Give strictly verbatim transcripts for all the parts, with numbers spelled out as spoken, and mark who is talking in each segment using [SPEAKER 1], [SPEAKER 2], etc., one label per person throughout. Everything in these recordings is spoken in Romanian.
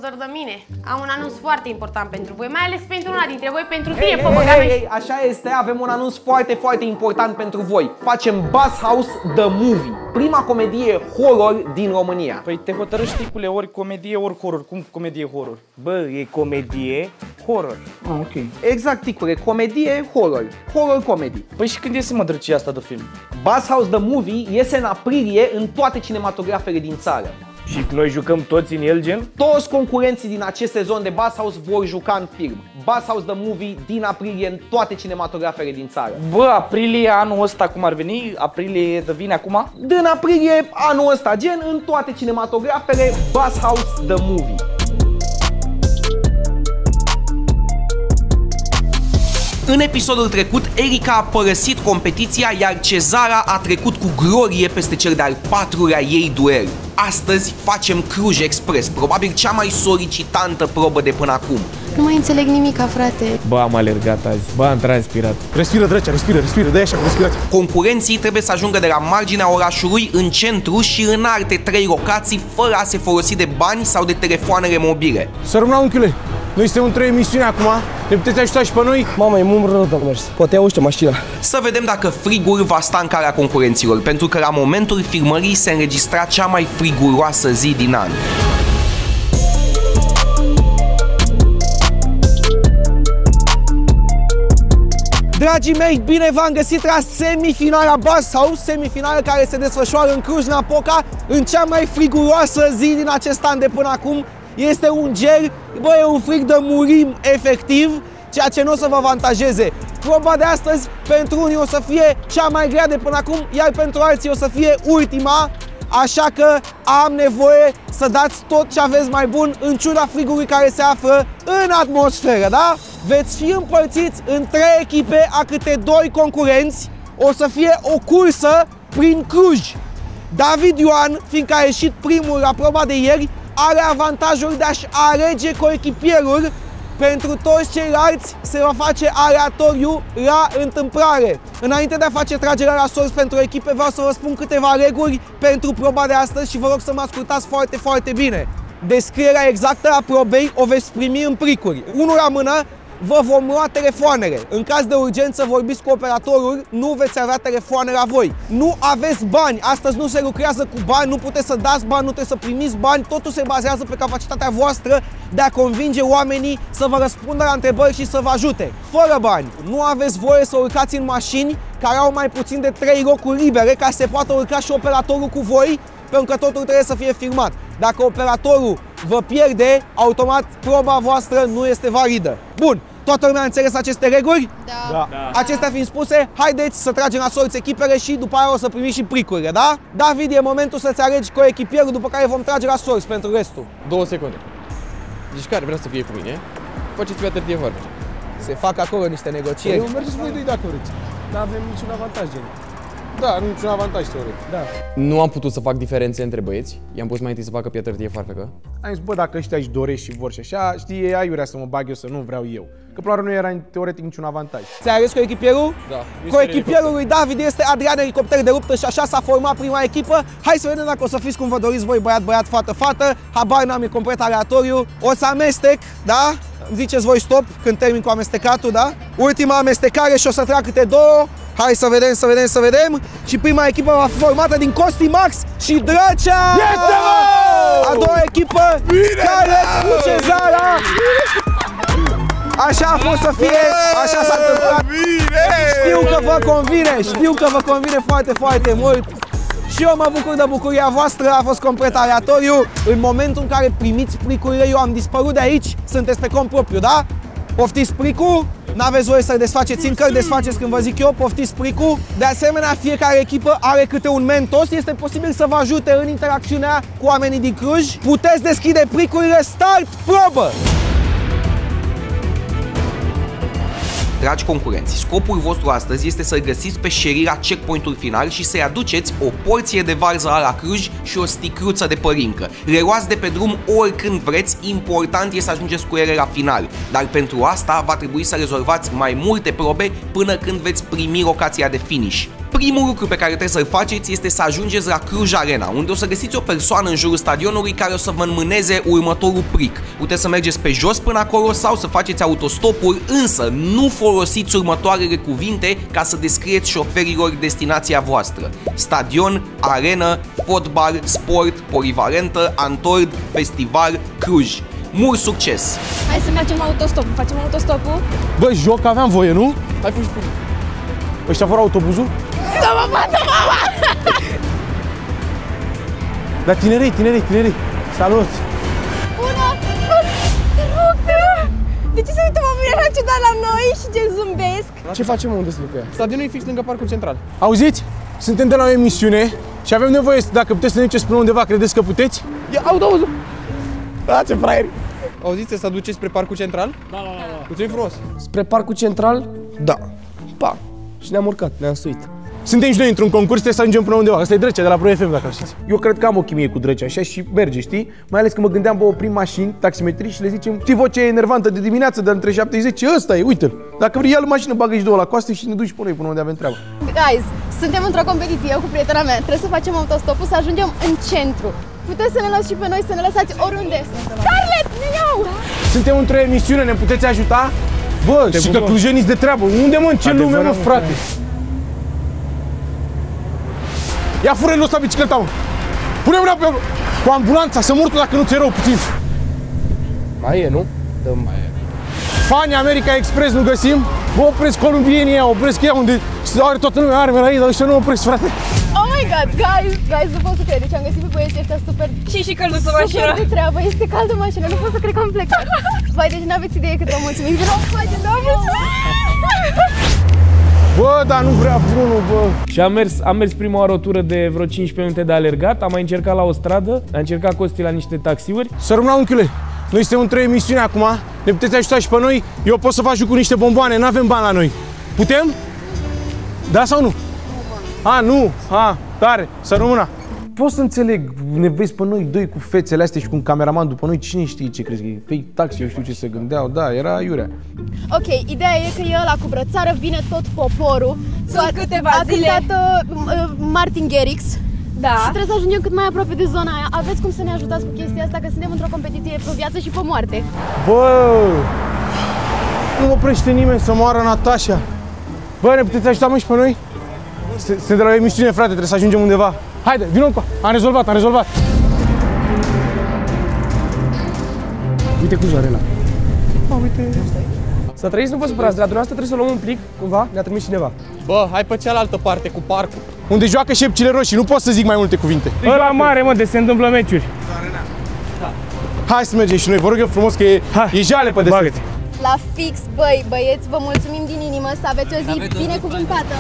[SPEAKER 1] doar de mine. Am un anunț foarte important pentru voi, mai ales pentru una dintre voi, pentru tine, fă băgame.
[SPEAKER 2] Ei, așa este, avem un anunț foarte, foarte important pentru voi. Facem Buzz House The Movie, prima comedie horror din România.
[SPEAKER 3] Păi te hotărăști, ticule, ori comedie, ori horror. Cum comedie horror?
[SPEAKER 2] Bă, e comedie horror.
[SPEAKER 3] Ah, ok.
[SPEAKER 2] Exact, ticule, comedie horror. Horror comedy.
[SPEAKER 3] Păi și când iese, mă, drăcia asta de film?
[SPEAKER 2] Buzz House The Movie iese în aprilie în toate cinematografele din țară.
[SPEAKER 3] Și noi jucăm toți în el, gen?
[SPEAKER 2] Toți concurenții din acest sezon de Buzz House vor juca în film. Buzz House The Movie din aprilie în toate cinematografele din țară.
[SPEAKER 3] Bă, aprilie anul ăsta cum ar veni? Aprilie de vine acum?
[SPEAKER 2] Din aprilie anul ăsta, gen în toate cinematografele Buzz House The Movie. În episodul trecut, Erica a părăsit competiția, iar Cezara a trecut cu glorie peste cel de-al patrulea ei duel. Astăzi facem Cluj Express, probabil cea mai solicitantă probă de până acum.
[SPEAKER 4] Nu mai înțeleg nimica, frate.
[SPEAKER 5] Bă, am alergat azi, bă, am transpirat.
[SPEAKER 6] Respiră, drăcea, respiră, respiră, dă-i așa cu respirație.
[SPEAKER 2] Concurenții trebuie să ajungă de la marginea orașului în centru și în alte trei locații fără a se folosi de bani sau de telefoanele mobile.
[SPEAKER 6] Să rămână, unchiule, noi suntem într-o emisiune acum, ne puteți ajuta și pe noi?
[SPEAKER 7] Mamă, e mult rău de mers, poate auzi mașina.
[SPEAKER 2] Să vedem dacă frigul va sta în calea concurenților, pentru că la momentul filmării se înregistra cea mai friguroasă zi din an. Dragii mei, bine v-am găsit la semifinala Buzz House, semifinală care se desfășoară în Cluj-Napoca, în cea mai friguroasă zi din acest an de până acum. Este un ger, bă, e un frig de murim efectiv, ceea ce nu o să vă avantajeze. Proba de astăzi pentru unii o să fie cea mai grea de până acum, iar pentru alții o să fie ultima, așa că am nevoie să dați tot ce aveți mai bun în ciuda frigului care se află în atmosferă, da? Veți fi împărțiți în trei echipe a câte doi concurenți, o să fie o cursă prin Cluj. David Ioan, fiindcă a ieșit primul la proba de ieri, are avantajul de a-și alege coechipierul. Pentru toți ceilalți se va face aleatoriu la întâmplare. Înainte de a face tragerea la sorți pentru echipe, vreau să vă spun câteva reguli pentru proba de astăzi și vă rog să mă ascultați foarte, foarte bine. Descrierea exactă a probei o veți primi în pricuri. Unul la mână, vă vom lua telefoanele. În caz de urgență vorbiți cu operatorul, nu veți avea telefoane la voi. Nu aveți bani, astăzi nu se lucrează cu bani, nu puteți să dați bani, nu trebuie să primiți bani, totul se bazează pe capacitatea voastră de a convinge oamenii să vă răspundă la întrebări și să vă ajute. Fără bani, nu aveți voie să urcați în mașini care au mai puțin de trei locuri libere ca să se poată urca și operatorul cu voi, pentru că totul trebuie să fie filmat. Dacă operatorul vă pierde, automat proba voastră nu este validă. Bun, toată lumea a înțeles aceste reguli?
[SPEAKER 4] Da.
[SPEAKER 6] Da.
[SPEAKER 2] Acestea fiind spuse, haideți să tragem la sorți echipele și după aia o să primiți și pricurile, da? David, e momentul să-ți alegi coechipierul, după care vom trage la sorți pentru restul.
[SPEAKER 7] Două secunde. Deci care vrea să fie cu mine? Faceți-mi atârtie foarte.
[SPEAKER 2] Se fac acolo niște negocieri.
[SPEAKER 6] Eu mergeți voi doi dacă vreți. Nu avem niciun avantaj, gen. Da, nu niciun avantaj teoretic. Da.
[SPEAKER 7] Nu am putut să fac diferențe între băieți. I-am pus mai întâi să facă pe atârtie farfecă.
[SPEAKER 6] Am zis, bă, dacă ăștia își doresc și vor și așa, știi, e aiurea să mă bag eu, să nu vreau eu. Că până la urmă nu era teoretic niciun avantaj.
[SPEAKER 2] Ți-ai ales coechipierul?
[SPEAKER 7] Da.
[SPEAKER 2] Coechipierul lui David este Adrian Elicopter de luptă și așa s-a format prima echipă. Hai să vedem dacă o să fiți cum vă doriți voi, băiat, băiat, fată, fată. Habar n-am, e complet aleatoriu. O să amestec, da? Ziceți voi stop când termin cu amestecatul, da? Ultima amestecare și o să trag câte două. Hai să vedem, să vedem, să vedem. Și prima echipă va fi formată din Costi Max și Dracea!
[SPEAKER 6] Este, mă!
[SPEAKER 2] A doua echipă, Scarlett cu Cezara! Așa a fost să fie, așa s-a întâmplat. Știu că vă convine, știu că vă convine foarte, foarte mult. Și eu mă bucur de bucuria voastră, a fost complet aleatoriu. În momentul în care primiți plicurile, eu am dispărut de aici, sunteți pe cont propriu, da? Poftiți plicul, n-aveți voie să-l desfaceți încă, îl desfaceți când vă zic eu, poftiți plicul. De asemenea, fiecare echipă are câte un mentos, este posibil să vă ajute în interacțiunea cu oamenii din Cluj. Puteți deschide plicurile, start, probă! Dragi concurenți, scopul vostru astăzi este să găsiți pe Sherry la checkpoint-ul final și să-i aduceți o porție de varză la Cluj și o sticluță de părincă. Le luați de pe drum oricând vreți, important e să ajungeți cu ele la final. Dar pentru asta va trebui să rezolvați mai multe probe până când veți primi locația de finish.
[SPEAKER 8] Primul lucru pe care trebuie să-l faceți este să ajungeți la Cluj Arena, unde o să găsiți o persoană în jurul stadionului care o să vă înmâneze următorul plic. Puteți să mergeți pe jos până acolo sau să faceți autostopuri, însă nu folosiți următoarele cuvinte ca să descrieți șoferilor destinația voastră: stadion, arenă, fotbal, sport, polivalentă, Antord, festival, Cluj. Mult succes!
[SPEAKER 9] Hai să mergem autostopul, facem autostopul?
[SPEAKER 6] Bă, joc, aveam voie, nu? Hai, fugi, fugi. Ăștia vor autobuzul?
[SPEAKER 9] Să mă bată mama!
[SPEAKER 6] Dar tinerei, tinerei, tinerei. Salut!
[SPEAKER 9] Bună! Te rog, te rog! De ce se uită oamenii așa ciudat la noi și gen zâmbesc?
[SPEAKER 7] Ce facem, unde sunt cu ea? Stadionul e fix lângă Parcul Central.
[SPEAKER 6] Auziți? Suntem de la o emisiune și avem nevoie, dacă puteți să ne duceți până undeva, credeți că puteți?
[SPEAKER 7] Ia autobuzul! Da, ce fraieri! Auziți, să duceți spre Parcul Central? Da, da, da. Mulțumim frumos!
[SPEAKER 10] Spre Parcul Central? Da. Pa! Și ne-am urcat, ne-am suit.
[SPEAKER 6] Suntem și noi într-un concurs, trebuie să ajungem până undeva. Asta e Drăcea de la Pro F M, dacă știți. Eu cred că am o chimie cu Drăcea așa și merge, știi? Mai ales că mă gândeam, bă, oprim mașini, taximetrii și le zicem: știi vocea enervantă de dimineață, de între șapte și zece, ăsta e, uite-l. Dacă vrei, ia-l mașină, bagă și două la coastă și ne duci până noi, până unde avem treabă.
[SPEAKER 9] Guys, suntem într-o competiție cu prietena mea. Trebuie să facem autostopul, să ajungem în centru. Puteți să ne lăsați și pe noi, să ne lăsați oriunde. Scarlett, ne iau!
[SPEAKER 6] Suntem într-o emisiune, ne puteți ajuta? Bă, te și că clujeniți de treabă. Unde, mă, în ce lume, mă, frate? Ia fură-l ăsta bicicleta, mă! Pune mâna pe... cu ambulanța, să mor tu dacă nu ți-e rău puțin.
[SPEAKER 10] Mai e, nu? Dăm mai e.
[SPEAKER 6] Fanii America Express nu găsim? Bă, opresc columbienii ăia, opresc ea unde are toată lumea arme la ei, dar ăștia nu opresc, frate.
[SPEAKER 9] Oh my god, guys, guys, nu pot să cred, deci am găsit pe băieții ăștia super... Și și călduță mașină. Super de treabă, este cald în mașină, nu pot să cred că am plecat. Vai, deci n-aveți idee cât vă mulțumim, vreau să facem, da, mulțumim!
[SPEAKER 6] Bă, dar nu vrea Bruno, bă.
[SPEAKER 5] Și am mers, am mers prima oară o tură de vreo cincisprezece minute de alergat, am mai încercat la o stradă, am încercat Costi la niște taxiuri.
[SPEAKER 6] Să rămână, unchiule, noi suntem într-o emisiune acum, ne puteți ajuta și pe noi, eu pot să fac cu niște bomboane, n-avem bani la noi. Putem? Da sau nu? A, nu, a, tare, să rămână. Pot să înțeleg, ne vezi pe noi doi cu fețele astea și cu un cameraman după noi, cine știe ce crezi că e fake taxi, eu știu ce se gândeau, da, era iurea.
[SPEAKER 9] Ok, ideea e că e ăla cu brățară, vine tot poporul.
[SPEAKER 11] Sunt câteva
[SPEAKER 9] a
[SPEAKER 11] zile.
[SPEAKER 9] A cântat uh, Martin Garrix.
[SPEAKER 11] Da.
[SPEAKER 9] Și trebuie să ajungem cât mai aproape de zona aia. Aveți cum să ne ajutați cu chestia asta, că suntem într-o competiție pe viață și pe moarte.
[SPEAKER 6] Bă, nu oprește nimeni să moară Natasha. Bă, ne puteți ajuta, mă, și pe noi? Suntem de la o emisiune, frate, trebuie să ajungem undeva. Haide, vină încoa. Am rezolvat, am rezolvat. Uite cu Arena.
[SPEAKER 10] Mă, uite. Să trăiți, nu vă supărați, de la dumneavoastră trebuie să luăm un plic, cumva, ne-a trimis cineva.
[SPEAKER 7] Bă, hai pe cealaltă parte, cu parcul.
[SPEAKER 6] Unde joacă șepcile roșii, nu pot să zic mai multe cuvinte.
[SPEAKER 5] Ăla mare, mă, de se întâmplă meciuri.
[SPEAKER 6] Hai să mergem și noi, vă rog eu frumos că e, e jale pe deset.
[SPEAKER 9] La fix, băi, băieți, vă mulțumim din inimă, să aveți o zi binecuvântată.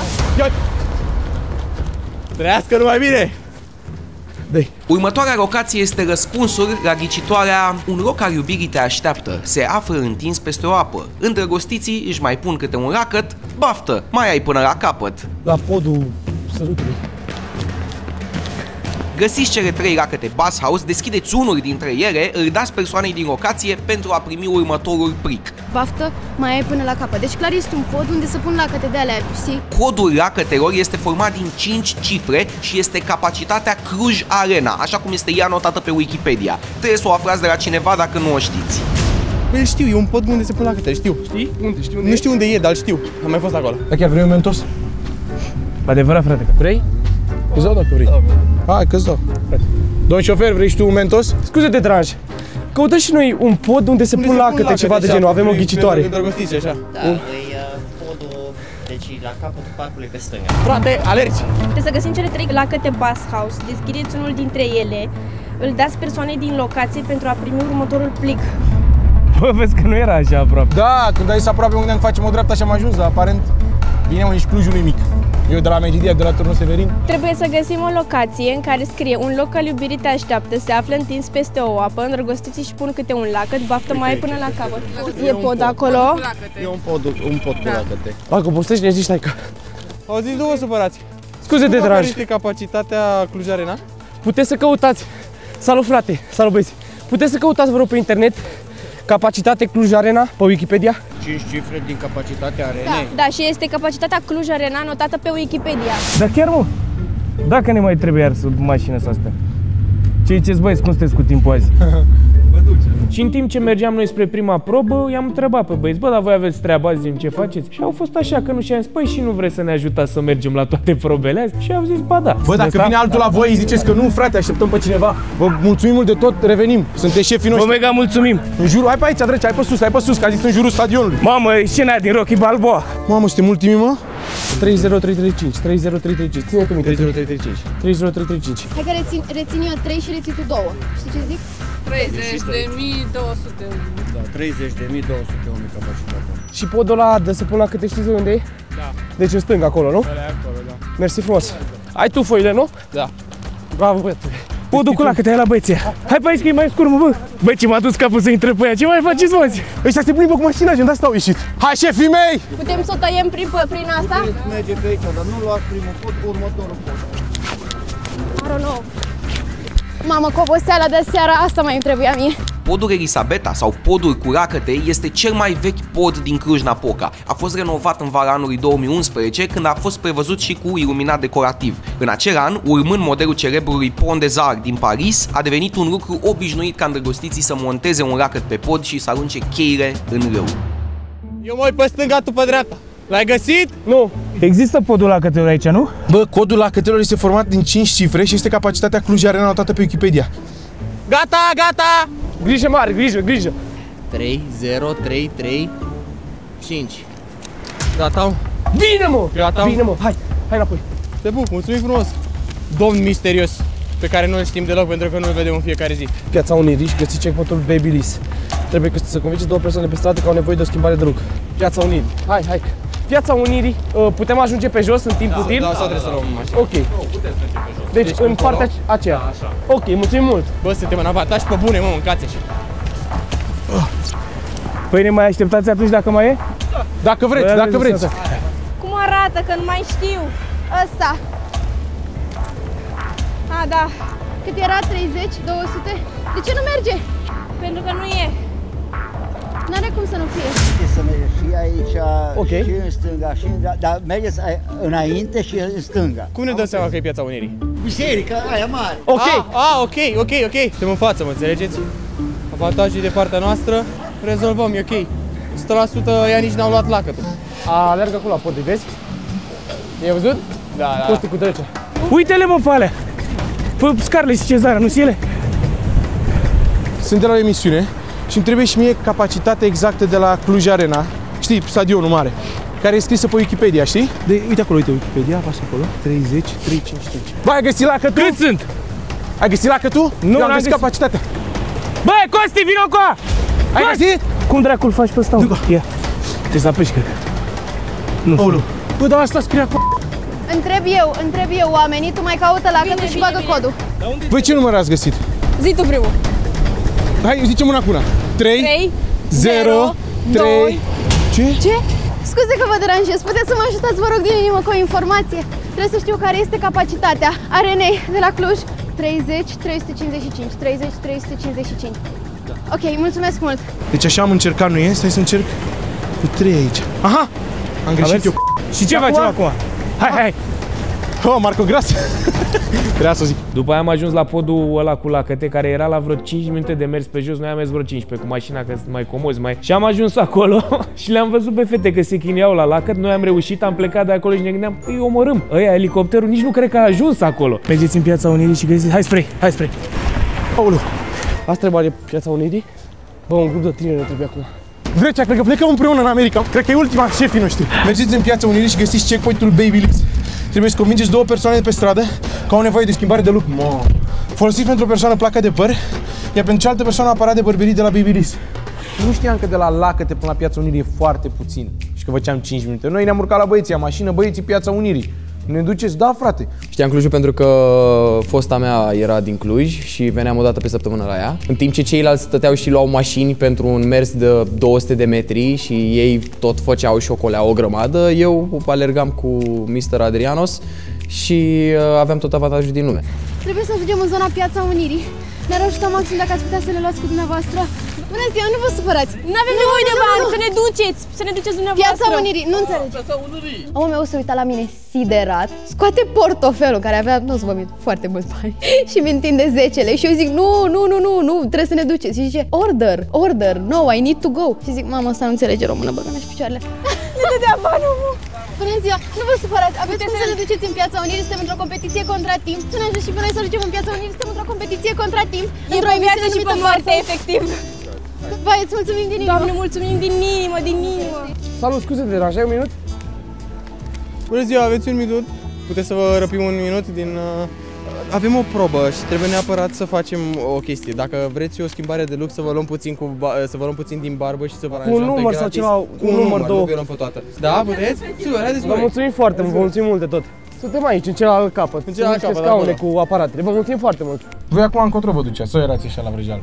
[SPEAKER 7] Trăiască numai bine!
[SPEAKER 8] Dei. Următoarea locație este răspunsul la ghicitoarea Un loc al iubirii te așteaptă. Se află întins peste o apă. Îndrăgostiții își mai pun câte un lacăt. Baftă, mai ai până la capăt.
[SPEAKER 6] La podul sărutului.
[SPEAKER 8] Găsiți cele trei lacăte Bass House, deschideți unul dintre ele, îl dați persoanei din locație pentru a primi următorul plic.
[SPEAKER 9] Baftă, mai ai până la capăt. Deci clar este un pod unde să pun lacăte de alea, știi?
[SPEAKER 8] Codul lacătelor este format din cinci cifre și este capacitatea Cluj Arena, așa cum este ea notată pe Wikipedia. Trebuie să o aflați de la cineva dacă nu o știți.
[SPEAKER 7] Păi știu, e un pod unde se pun lacăte, știu. Știi? Unde? Știu unde nu e? știu unde e, dar știu. Am mai fost acolo.
[SPEAKER 6] Dar chiar vrei un Mentos?
[SPEAKER 5] Adevărat, frate.
[SPEAKER 6] Vrei? Îți dau dacă vrei. Hai, că-ți dau. Domn șofer, vrei și tu un Mentos?
[SPEAKER 10] Scuze de deranj. Căutăm și noi un pod unde se
[SPEAKER 7] unde
[SPEAKER 10] pun
[SPEAKER 7] se
[SPEAKER 10] lacăte,
[SPEAKER 7] lacăte,
[SPEAKER 10] ceva de
[SPEAKER 7] așa,
[SPEAKER 10] genul, avem o ghicitoare.
[SPEAKER 7] Îndrăgostiți, așa.
[SPEAKER 12] Da,
[SPEAKER 7] un...
[SPEAKER 12] e uh, podul, deci la capătul parcului pe stânga.
[SPEAKER 7] Frate, alergi!
[SPEAKER 11] Trebuie să găsim cele trei lacăte Bass House, deschideți unul dintre ele, îl dați persoanei din locație pentru a primi următorul plic.
[SPEAKER 5] Bă, vezi că nu era așa aproape.
[SPEAKER 6] Da, când ai zis aproape unde facem o dreaptă și am ajuns, dar aparent bine, mă, nici Clujul nu e mic. Eu de la Medidia, de la Turnul Severin.
[SPEAKER 11] Trebuie să găsim o locație în care scrie Un loc al iubirii te așteaptă, se află întins peste o apă, îndrăgostiții își pun câte un lacăt, baftă mai până la capăt. E pod acolo?
[SPEAKER 12] E un pod, un pod cu lacăte.
[SPEAKER 10] Dacă postești, ne zici, stai că...
[SPEAKER 7] Auziți, nu vă supărați.
[SPEAKER 10] Scuze de deranj.
[SPEAKER 7] Care este capacitatea Cluj Arena?
[SPEAKER 10] Puteți să căutați. Salut, frate. Salut, băieți. Puteți să căutați, vă rog, pe internet Capacitate Cluj Arena pe Wikipedia?
[SPEAKER 12] cinci cifre din capacitatea arenei.
[SPEAKER 11] Da, da, și este capacitatea Cluj Arena notată pe Wikipedia.
[SPEAKER 5] Dar chiar mă, dacă ne mai trebuie iar sub mașină să astea. Ce ziceți băieți, cum sunteți cu timpul azi? Și în timp ce mergeam noi spre prima probă, i-am întrebat pe băieți, bă, dar voi aveți treaba azi, ce faceți? Și au fost așa, că nu și-am zis, păi și nu vreți să ne ajutați să mergem la toate probele azi? Și au zis, ba da.
[SPEAKER 6] Bă, dacă vine altul la voi, îi ziceți că nu, frate, așteptăm pe cineva. Vă mulțumim mult de tot, revenim. Sunteți șefii noștri.
[SPEAKER 5] Vă mega mulțumim.
[SPEAKER 6] În jurul, hai pe aici, dreci, hai pe sus, hai pe sus, că a zis în jurul stadionului.
[SPEAKER 5] Mamă, e scena din Rocky Balboa.
[SPEAKER 6] Mamă, suntem ultimii, mă?
[SPEAKER 10] trei zero trei trei cinci, trei zero trei trei cinci. Ține-te minte.
[SPEAKER 6] trei zero trei trei cinci.
[SPEAKER 10] trei zero trei trei cinci.
[SPEAKER 9] Hai că rețin, rețin eu trei și reții tu două. Știi ce zic?
[SPEAKER 13] treizeci de mii două sute.
[SPEAKER 12] Da, treizeci de mii două sute oameni capacitatea.
[SPEAKER 10] Și podul ăla de să pun la câte știți unde e?
[SPEAKER 13] Da.
[SPEAKER 10] Deci în stânga acolo, nu?
[SPEAKER 13] Ăla e acolo, da.
[SPEAKER 10] Mersi frumos. Ai tu foile, nu?
[SPEAKER 13] Da.
[SPEAKER 10] Bravo, băiete.
[SPEAKER 5] Podul cu la câte ai la băieții. Hai pe aici că e mai scurt, mă, bă. Băi, ce m-a dus capul să intre pe ea. Ce mai faceți, mă?
[SPEAKER 6] Ăștia se plimbă cu mașina, gen, de asta au ieșit. Hai, șefii mei!
[SPEAKER 11] Putem să o tăiem prin, prin asta?
[SPEAKER 12] Merge pe aici, dar nu luați primul pod, următorul pod.
[SPEAKER 11] I don't know.
[SPEAKER 9] Mamă, cu oboseala de seara, asta mai îmi trebuia mie.
[SPEAKER 8] Podul Elisabeta sau podul cu racăte este cel mai vechi pod din Cluj-Napoca. A fost renovat în vara anului două mii unsprezece, când a fost prevăzut și cu iluminat decorativ. În acel an, urmând modelul celebrului Pont des Arts din Paris, a devenit un lucru obișnuit ca îndrăgostiții să monteze un racăt pe pod și să arunce cheile în râu.
[SPEAKER 7] Eu mă uit pe stânga, tu pe dreapta. L-ai găsit?
[SPEAKER 5] Nu. Există podul la cătelor aici, nu?
[SPEAKER 6] Bă, codul la cătelor este format din cinci cifre și este capacitatea Cluj Arena notată pe Wikipedia.
[SPEAKER 7] Gata, gata!
[SPEAKER 10] Grijă mare, grijă, grijă.
[SPEAKER 12] trei zero trei trei cinci.
[SPEAKER 7] Gata?
[SPEAKER 10] Bine, mă!
[SPEAKER 7] Gata?
[SPEAKER 10] Bine, mă, hai, hai înapoi.
[SPEAKER 7] Te pup, mulțumim frumos. Domn misterios, pe care nu îl știm deloc pentru că nu îl vedem în fiecare zi.
[SPEAKER 10] Piața Unirii și găsiți checkpoint-ul Babyliss. Trebuie să convingeți două persoane pe stradă că au nevoie de o schimbare de look. Piața Unirii. Hai, hai. Piața Unirii, putem ajunge pe jos în timp
[SPEAKER 7] da,
[SPEAKER 10] util?
[SPEAKER 7] Da, sau trebuie să luăm mașină.
[SPEAKER 10] Ok. Deci, deci în partea aceea. Da, așa. Ok, mulțumim mult.
[SPEAKER 7] Bă, suntem în avantaj pe bune, mă, mâncați așa.
[SPEAKER 5] Păi ne mai așteptați atunci dacă mai e?
[SPEAKER 7] Da.
[SPEAKER 6] Dacă vreți, Bă, dacă vreți.
[SPEAKER 11] Cum arată, că nu mai știu.
[SPEAKER 9] Ăsta.
[SPEAKER 11] A, da.
[SPEAKER 9] Cât era? treizeci? două sute? De ce nu merge?
[SPEAKER 11] Pentru că nu e.
[SPEAKER 9] N-are cum să nu fie.
[SPEAKER 12] Să mergeți și aici,
[SPEAKER 10] okay.
[SPEAKER 12] și în stânga, și în dreapta, dar mergeți înainte și în stânga.
[SPEAKER 7] Cum ne dăm seama că e Piața Unirii?
[SPEAKER 12] Biserica aia mare.
[SPEAKER 7] Ok. Ah, ah, ok, ok, ok. Suntem în față, mă înțelegeți? Avantajul de partea noastră, rezolvăm, e ok. o sută la sută ea nici n-au luat lacătul.
[SPEAKER 10] A, alergă acolo la pod, vezi? I-ai văzut?
[SPEAKER 7] Da, da.
[SPEAKER 10] Costi cu trece.
[SPEAKER 5] Uite-le, mă, pe alea. Pe Scarlett și Cezara, nu-s ele?
[SPEAKER 6] Sunt de la o emisiune și îmi trebuie și mie capacitatea exactă de la Cluj Arena. Știi, stadionul mare, care e scrisă pe Wikipedia, știi? De, uite acolo, uite Wikipedia, apasă acolo. treizeci, trei, cinci, cinci. Bă, ai găsit lacătul?
[SPEAKER 5] Cât sunt?
[SPEAKER 6] Ai găsit lacătul?
[SPEAKER 5] Nu,
[SPEAKER 6] Eu am
[SPEAKER 5] n-am
[SPEAKER 6] găsit capacitatea.
[SPEAKER 5] Bă, Costi, vino cu a!
[SPEAKER 6] Ai găsit?
[SPEAKER 5] Cum dracul faci pe ăsta? Ia. Trebuie să apeși, cred. Nu știu.
[SPEAKER 6] Bă, dar asta scrie acolo.
[SPEAKER 9] Întreb eu, întreb eu oamenii, tu mai caută lacătul și bagă codul.
[SPEAKER 6] Voi ce număr ați găsit?
[SPEAKER 11] Zi tu primul.
[SPEAKER 6] Hai, zicem una cu una. trei, zero, trei... Ce?
[SPEAKER 9] Ce? Scuze că vă deranjez, puteți să mă ajutați, vă rog, din inimă, cu o informație. Trebuie să știu care este capacitatea arenei de la Cluj. treizeci, trei sute cincizeci și cinci, treizeci, trei sute cincizeci și cinci. Ok, mulțumesc mult.
[SPEAKER 6] Deci așa am încercat, nu e? Stai să încerc cu trei aici. Aha! Am greșit
[SPEAKER 5] Aveți?
[SPEAKER 6] eu.
[SPEAKER 5] Și ce facem acum? Hai, hai!
[SPEAKER 6] Oh, Marco, grație! Trebuia să zic.
[SPEAKER 5] După aia am ajuns la podul ăla cu lacăte, care era la vreo cinci minute de mers pe jos. Noi am mers vreo cincisprezece cu mașina, că sunt mai comozi, mai... Și am ajuns acolo și le-am văzut pe fete că se chineau la lacăt. Noi am reușit, am plecat de acolo și ne gândeam, îi omorâm. Ăia, elicopterul, nici nu cred că a ajuns acolo. Mergeți în Piața Unirii și găsiți... Hai spre, hai spre.
[SPEAKER 6] Aoleu.
[SPEAKER 10] Asta trebuie de Piața Unirii? Bă, un grup de tineri ne trebuie acum.
[SPEAKER 6] Vrecea, cred că plecăm împreună în America. Cred că e ultima șefii noștri. Mergeți în Piața Unirii și găsiți checkpoint-ul Babyliss. Trebuie să convingeți două persoane de pe stradă că au nevoie de schimbare de look. Mă. Folosiți pentru o persoană placa de păr, iar pentru cealaltă persoană aparat de bărberii de la Babyliss. Nu știam că de la lacăte până la Piața Unirii e foarte puțin și că făceam cinci minute. Noi ne-am urcat la băieții, la mașină, băieții Piața Unirii. Ne duceți? Da, frate.
[SPEAKER 14] Știam Clujul pentru că fosta mea era din Cluj și veneam o dată pe săptămână la ea. În timp ce ceilalți stăteau și luau mașini pentru un mers de două sute de metri și ei tot făceau și ocoleau o grămadă, eu alergam cu mister Adrianos și aveam tot avantajul din lume.
[SPEAKER 9] Trebuie să ajungem în zona Piața Unirii. Ne-ar ajuta maxim dacă ați putea să le luați cu dumneavoastră. Bună ziua, nu vă supărați!
[SPEAKER 11] Nu avem nevoie de bani, să ne duceți! Să ne duceți dumneavoastră!
[SPEAKER 9] Piața Unirii, nu înțelegi! Omul meu se uita la mine siderat, scoate portofelul care avea, nu o să vă mint, foarte mulți bani și mi întinde zece lei și eu zic nu, nu, nu, nu, nu, trebuie să ne duceți. Și zice order, order, no, I need to go. Și zic mama asta nu înțelege română, băgă-mi și picioarele.
[SPEAKER 11] Ne dădea bani, omul!
[SPEAKER 9] Bună ziua, nu vă supărați, aveți cum să ne duceți în Piața Unirii, suntem într-o competiție contra timp. Să ne ajut și pe noi să ducem în Piața Unirii, suntem într-o competiție contra timp.
[SPEAKER 11] E pe viață și pe moarte, efectiv.
[SPEAKER 9] Vai, îți mulțumim din inimă.
[SPEAKER 11] Doamne, mulțumim din inimă, din inimă.
[SPEAKER 10] Salut, scuze, te deranjai un minut?
[SPEAKER 7] Bună ziua, aveți un minut? Puteți să vă răpim un minut din... Uh... Avem o probă și trebuie neapărat să facem o chestie. Dacă vreți o schimbare de look, să vă luăm puțin, cu să vă luăm puțin din barbă și să vă aranjăm
[SPEAKER 10] un număr sau ceva, un, un număr, două.
[SPEAKER 7] Nu luăm pe toată. Da, puteți? Super, haideți
[SPEAKER 10] vă mulțumim foarte mult, vă mulțumim mult de tot. Suntem aici, în celălalt capăt.
[SPEAKER 7] În celălalt capăt,
[SPEAKER 10] scaune cu aparatele. Vă mulțumim foarte mult.
[SPEAKER 6] Voi acum încotro vă duceați, sau erați așa la vrăjeală?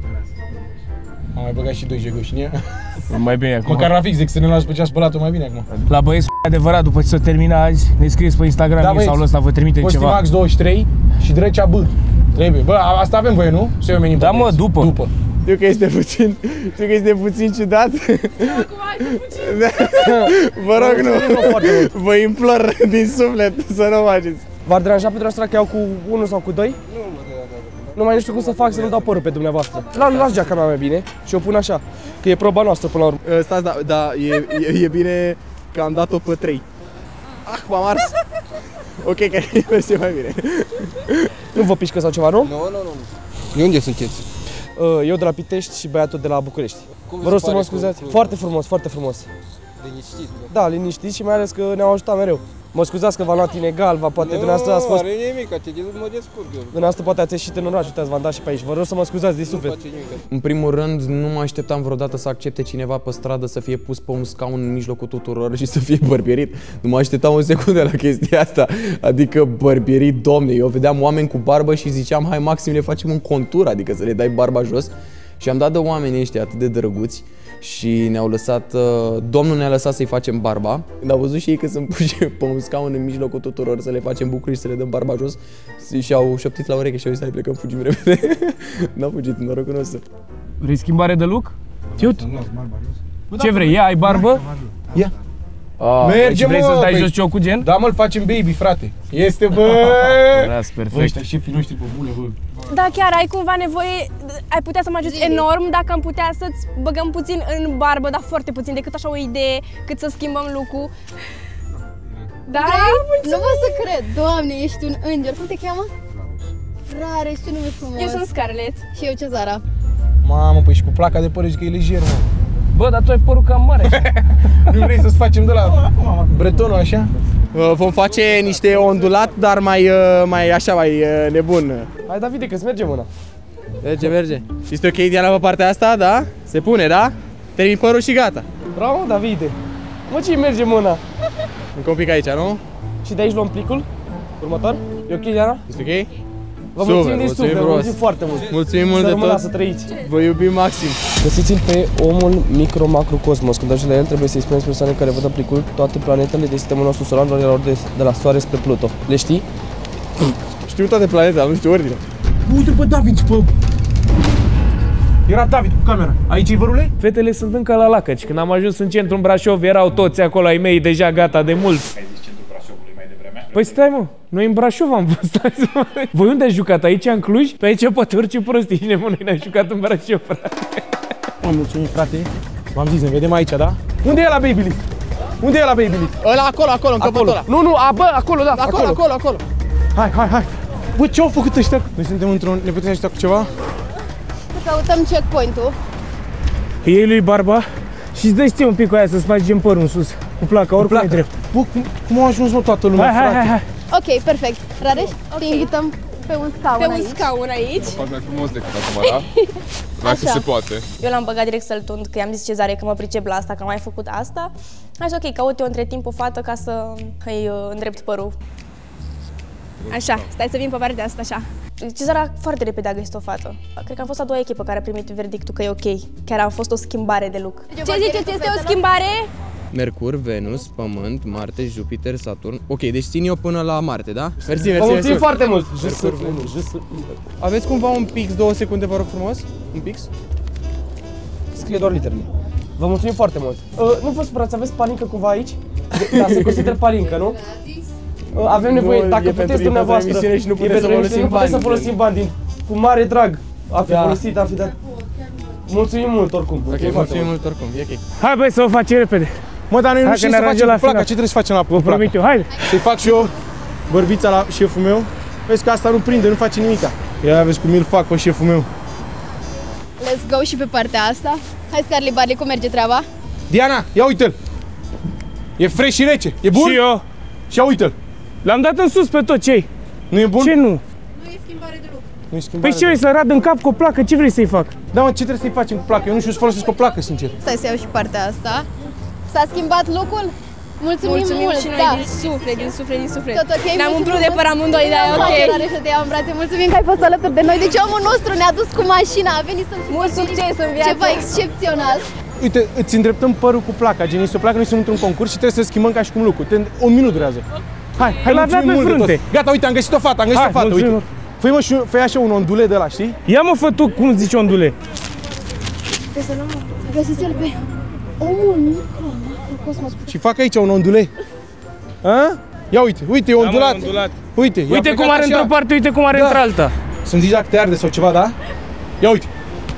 [SPEAKER 6] Am mai băgat și doi jegoși în ea.
[SPEAKER 5] Mai bine acum.
[SPEAKER 6] Măcar la fix, zic să ne luați pe ce a spălat-o mai bine acum.
[SPEAKER 5] La băieți adevărat, după ce s-o termina azi, ne scrieți pe Instagram da, sau ăsta, vă trimitem ceva.
[SPEAKER 6] Postimax douăzeci și trei și Drăcea B. Trebuie. Bă, asta avem voie, nu? Să-i omenim
[SPEAKER 5] da, mă, după.
[SPEAKER 6] După.
[SPEAKER 7] Știu că este puțin, știu că este puțin ciudat.
[SPEAKER 13] Acum hai să puțin.
[SPEAKER 7] Vă rog, nu. Vă implor din suflet să nu o faceți.
[SPEAKER 10] V-ar deranja pe dumneavoastră că iau cu unul sau cu doi? Nu mă deranjează. Nu mai nu știu cum să fac să nu dau părul pe dumneavoastră. La, las geaca mea mai bine și o pun așa, că e proba noastră până la urmă.
[SPEAKER 7] Stați, da, da e, e, e bine că am dat-o pe trei. Ah, m-am ars. Ok, că merge mai bine.
[SPEAKER 10] Nu vă pișcă sau ceva, nu?
[SPEAKER 7] Nu, nu, nu. De unde sunteți?
[SPEAKER 10] Eu de la Pitești și băiatul de la București. Cum vă rog să mă scuzați. Foarte frumos, foarte frumos.
[SPEAKER 7] Liniștit.
[SPEAKER 10] Da, liniștit și mai ales că ne-au ajutat mereu. Mă scuzați că v-am luat inegal, va poate dumneavoastră ați fost...
[SPEAKER 7] Nu, are nimic, te mă descurc eu.
[SPEAKER 10] Dumneavoastră poate ați ieșit în oraș, uitați, v-am dat și pe aici. Vă rog să mă scuzați din suflet.
[SPEAKER 14] În primul rând, nu mă așteptam vreodată să accepte cineva pe stradă să fie pus pe un scaun în mijlocul tuturor și să fie bărbierit. Nu mă așteptam o secundă la chestia asta. Adică bărbierit, domne, eu vedeam oameni cu barbă și ziceam, hai maxim le facem un contur, adică să le dai barba jos. Și am dat de oamenii ăștia atât de drăguți și ne-au lăsat, domnul ne-a lăsat să-i facem barba. Când au văzut și ei că sunt puși pe un scaun în mijlocul tuturor să le facem bucuri și să le dăm barba jos și au șoptit la ureche și au zis, hai plecăm, fugim repede. N-au fugit, norocul nostru.
[SPEAKER 5] Vrei schimbare de look? Ce vrei? Ia, ai barbă?
[SPEAKER 6] Ia.
[SPEAKER 5] Ah, merge, vrei să-ți dai jos ciocul, gen?
[SPEAKER 6] Da, mă-l facem baby, frate. Este, bă!
[SPEAKER 5] Las, perfect.
[SPEAKER 6] Bă, ăștia șefii noștri pe bune, bă.
[SPEAKER 11] Da, chiar ai cumva nevoie, ai putea să mă ajuți enorm dacă am putea să-ți băgăm puțin în barbă, dar foarte puțin, decât așa o idee, cât să schimbăm look-ul.
[SPEAKER 9] Da? Nu vă să cred. Doamne, ești un înger. Cum te cheamă? Rare, ești un nume frumos.
[SPEAKER 11] Eu sunt Scarlett.
[SPEAKER 9] Și eu Cezara.
[SPEAKER 6] Mamă, păi și cu placa de păr zic că e lejer, mă.
[SPEAKER 5] Bă, dar tu ai părul cam mare așa.
[SPEAKER 6] Nu vrei să-ți facem de la bretonul așa?
[SPEAKER 7] Vom face niște ondulat, dar mai, mai așa, mai nebun.
[SPEAKER 10] Hai, Davide, că-ți merge mâna.
[SPEAKER 7] Merge, merge. Este ok, Diana, pe partea asta, da? Se pune, da? Termin părul și gata.
[SPEAKER 10] Bravo, Davide. Mă, ce merge mâna?
[SPEAKER 7] Încă un pic aici, nu?
[SPEAKER 10] Și de aici luăm plicul următor. E ok, Diana?
[SPEAKER 7] Este ok?
[SPEAKER 10] Vă mulțumim din suflet, vă mulțumim foarte mult.
[SPEAKER 7] Mulțumim mult de tot.
[SPEAKER 10] Să trăiți.
[SPEAKER 7] Vă iubim maxim.
[SPEAKER 10] Găsiți-l pe omul Micro Macro Cosmos. Când ajungi la el, trebuie să-i spuneți persoane care văd plicul toate planetele de sistemul nostru solar, lor de, de la Soare spre Pluto. Le știi?
[SPEAKER 7] Știu toate planetele, dar nu știu ordinea.
[SPEAKER 6] Uite pe David, pe... Era David cu camera. Aici e vărule?
[SPEAKER 5] Fetele sunt încă la Lacăci. Când am ajuns în centru în Brașov, erau toți acolo ai mei deja gata de mult. Păi stai, mă, noi în Brașov am fost. Voi unde ați jucat? Aici, în Cluj? Pe aici poate orice prost ești nebun, noi ne-am jucat în Brașov, frate.
[SPEAKER 6] Mă, mulțumim, frate. V-am zis, ne vedem aici, da? Unde e la Babyliss? Unde e la Babyliss?
[SPEAKER 7] Ăla acolo, acolo, în căpătul ăla.
[SPEAKER 10] Nu, nu, a, bă, acolo, da,
[SPEAKER 7] acolo. Acolo, acolo, acolo.
[SPEAKER 6] Hai, hai, hai. Bă, ce-au făcut ăștia? Noi suntem într-un... Ne puteți ajuta cu ceva?
[SPEAKER 9] Căutăm checkpoint-ul.
[SPEAKER 5] Iei lui barba și-ți dă-i ție un pic cu aia să-ți faci gen părul în sus. Cu placa, oricum e drept.
[SPEAKER 6] Bă, cum, cum au ajuns, mă, toată lumea,
[SPEAKER 5] hai,
[SPEAKER 6] frate?
[SPEAKER 5] Hai, hai, hai.
[SPEAKER 9] Ok, perfect. Rareș, okay. Te invităm pe un scaun
[SPEAKER 11] Pe un
[SPEAKER 9] aici.
[SPEAKER 11] scaun aici.
[SPEAKER 15] Fac mai frumos decât acum, da? Dacă se poate.
[SPEAKER 11] Eu l-am băgat direct să-l tund, că i-am zis Cezare că mă pricep la asta, că am mai făcut asta. Așa, ok, caut eu între timp o fată ca să îi uh, îndrept părul. Așa, stai să vin pe partea asta, așa. Cezara foarte repede a găsit o fată. Cred că am fost a doua echipă care a primit verdictul că e ok. Chiar a fost o schimbare de look. Ce ziceți, este o schimbare?
[SPEAKER 14] Mercur, Venus, Pământ, Marte, Jupiter, Saturn. Ok, deci țin eu până la Marte, da?
[SPEAKER 7] Mersi, mersi.
[SPEAKER 10] Vă mulțumim foarte mult.
[SPEAKER 7] Aveți cumva un pix, două secunde, vă rog frumos? Un pix?
[SPEAKER 10] scrie doar literele. Vă mulțumim foarte mult. Uh, nu vă supărați, aveți palincă cumva aici? Da, se consideră palincă, nu? Uh, avem nevoie,
[SPEAKER 14] nu,
[SPEAKER 10] dacă puteți dumneavoastră,
[SPEAKER 14] și nu puteți să folosim
[SPEAKER 10] nu
[SPEAKER 14] bani.
[SPEAKER 10] puteți să folosim bani din, cu mare drag. A fi da. folosit, a fi dat. Mulțumim mult oricum.
[SPEAKER 7] Ok, mulțumim mult oricum, e ok.
[SPEAKER 5] Hai băi să o facem repede.
[SPEAKER 6] Mă, dar noi nu știm să facem cu placa, ce trebuie să facem la placa?
[SPEAKER 5] Vă promit eu, hai!
[SPEAKER 6] Să-i fac și eu bărbița la șeful meu. Vezi că asta nu prinde, nu face nimica. Ia vezi cum îl fac pe șeful meu.
[SPEAKER 9] Let's go și pe partea asta. Hai, Scarly Barley, cum merge treaba?
[SPEAKER 6] Diana, ia uite-l! E fresh și rece, e bun?
[SPEAKER 5] Și eu.
[SPEAKER 6] Și ia uite-l!
[SPEAKER 5] L-am dat în sus pe tot, ce-i?
[SPEAKER 6] Nu e bun?
[SPEAKER 5] Ce nu?
[SPEAKER 9] Nu e schimbare de look.
[SPEAKER 6] Nu e schimbare
[SPEAKER 5] Păi ce vrei, să rad în cap cu o placă? Ce vrei să-i fac?
[SPEAKER 6] Da, mă, ce trebuie să-i facem cu placă? Eu nu știu să folosesc o placă, sincer.
[SPEAKER 9] Stai să iau și partea asta. S-a schimbat look-ul? Mulțumim,
[SPEAKER 11] Mulțumim
[SPEAKER 9] mult,
[SPEAKER 11] și noi
[SPEAKER 9] da.
[SPEAKER 11] din suflet, din suflet, din suflet.
[SPEAKER 9] Tot ok,
[SPEAKER 11] Ne-am
[SPEAKER 9] mulțumim
[SPEAKER 11] umplut de
[SPEAKER 9] mult.
[SPEAKER 11] păr amândoi, dar e ok.
[SPEAKER 9] Are să te iau în brațe. Mulțumim că ai fost alături de noi. Deci omul nostru ne-a dus cu mașina, a venit să-mi
[SPEAKER 11] Mult succes în viață.
[SPEAKER 9] Ceva excepțional.
[SPEAKER 6] Uite, îți îndreptăm părul cu placa, gen, este o placă, noi suntem într-un concurs și trebuie să schimbăm ca și cum lucru. Un minut durează. Hai, hai,
[SPEAKER 5] Îl avea
[SPEAKER 6] mulțumim
[SPEAKER 5] pe
[SPEAKER 6] mult de
[SPEAKER 5] frunte.
[SPEAKER 6] tot. Gata, uite, am găsit o fată, am găsit
[SPEAKER 5] Hai,
[SPEAKER 6] o fată,
[SPEAKER 5] mulțumim.
[SPEAKER 6] uite. Fă-i mă și fă așa un ondule de ăla, știi?
[SPEAKER 5] Ia mă, fă tu, cum zici ondule?
[SPEAKER 9] Găsiți-l pe omul micro, macrocosmos.
[SPEAKER 6] Și fac aici un ondule. A? Ia uite, uite, e ondulat.
[SPEAKER 5] Da, mă, ondulat.
[SPEAKER 6] Uite, i-a
[SPEAKER 5] Uite
[SPEAKER 6] plecat
[SPEAKER 5] cum are
[SPEAKER 6] așa.
[SPEAKER 5] într-o parte, uite cum are
[SPEAKER 6] Da.
[SPEAKER 5] într-alta.
[SPEAKER 6] Sunt zici dacă te arde sau ceva, da? Ia uite.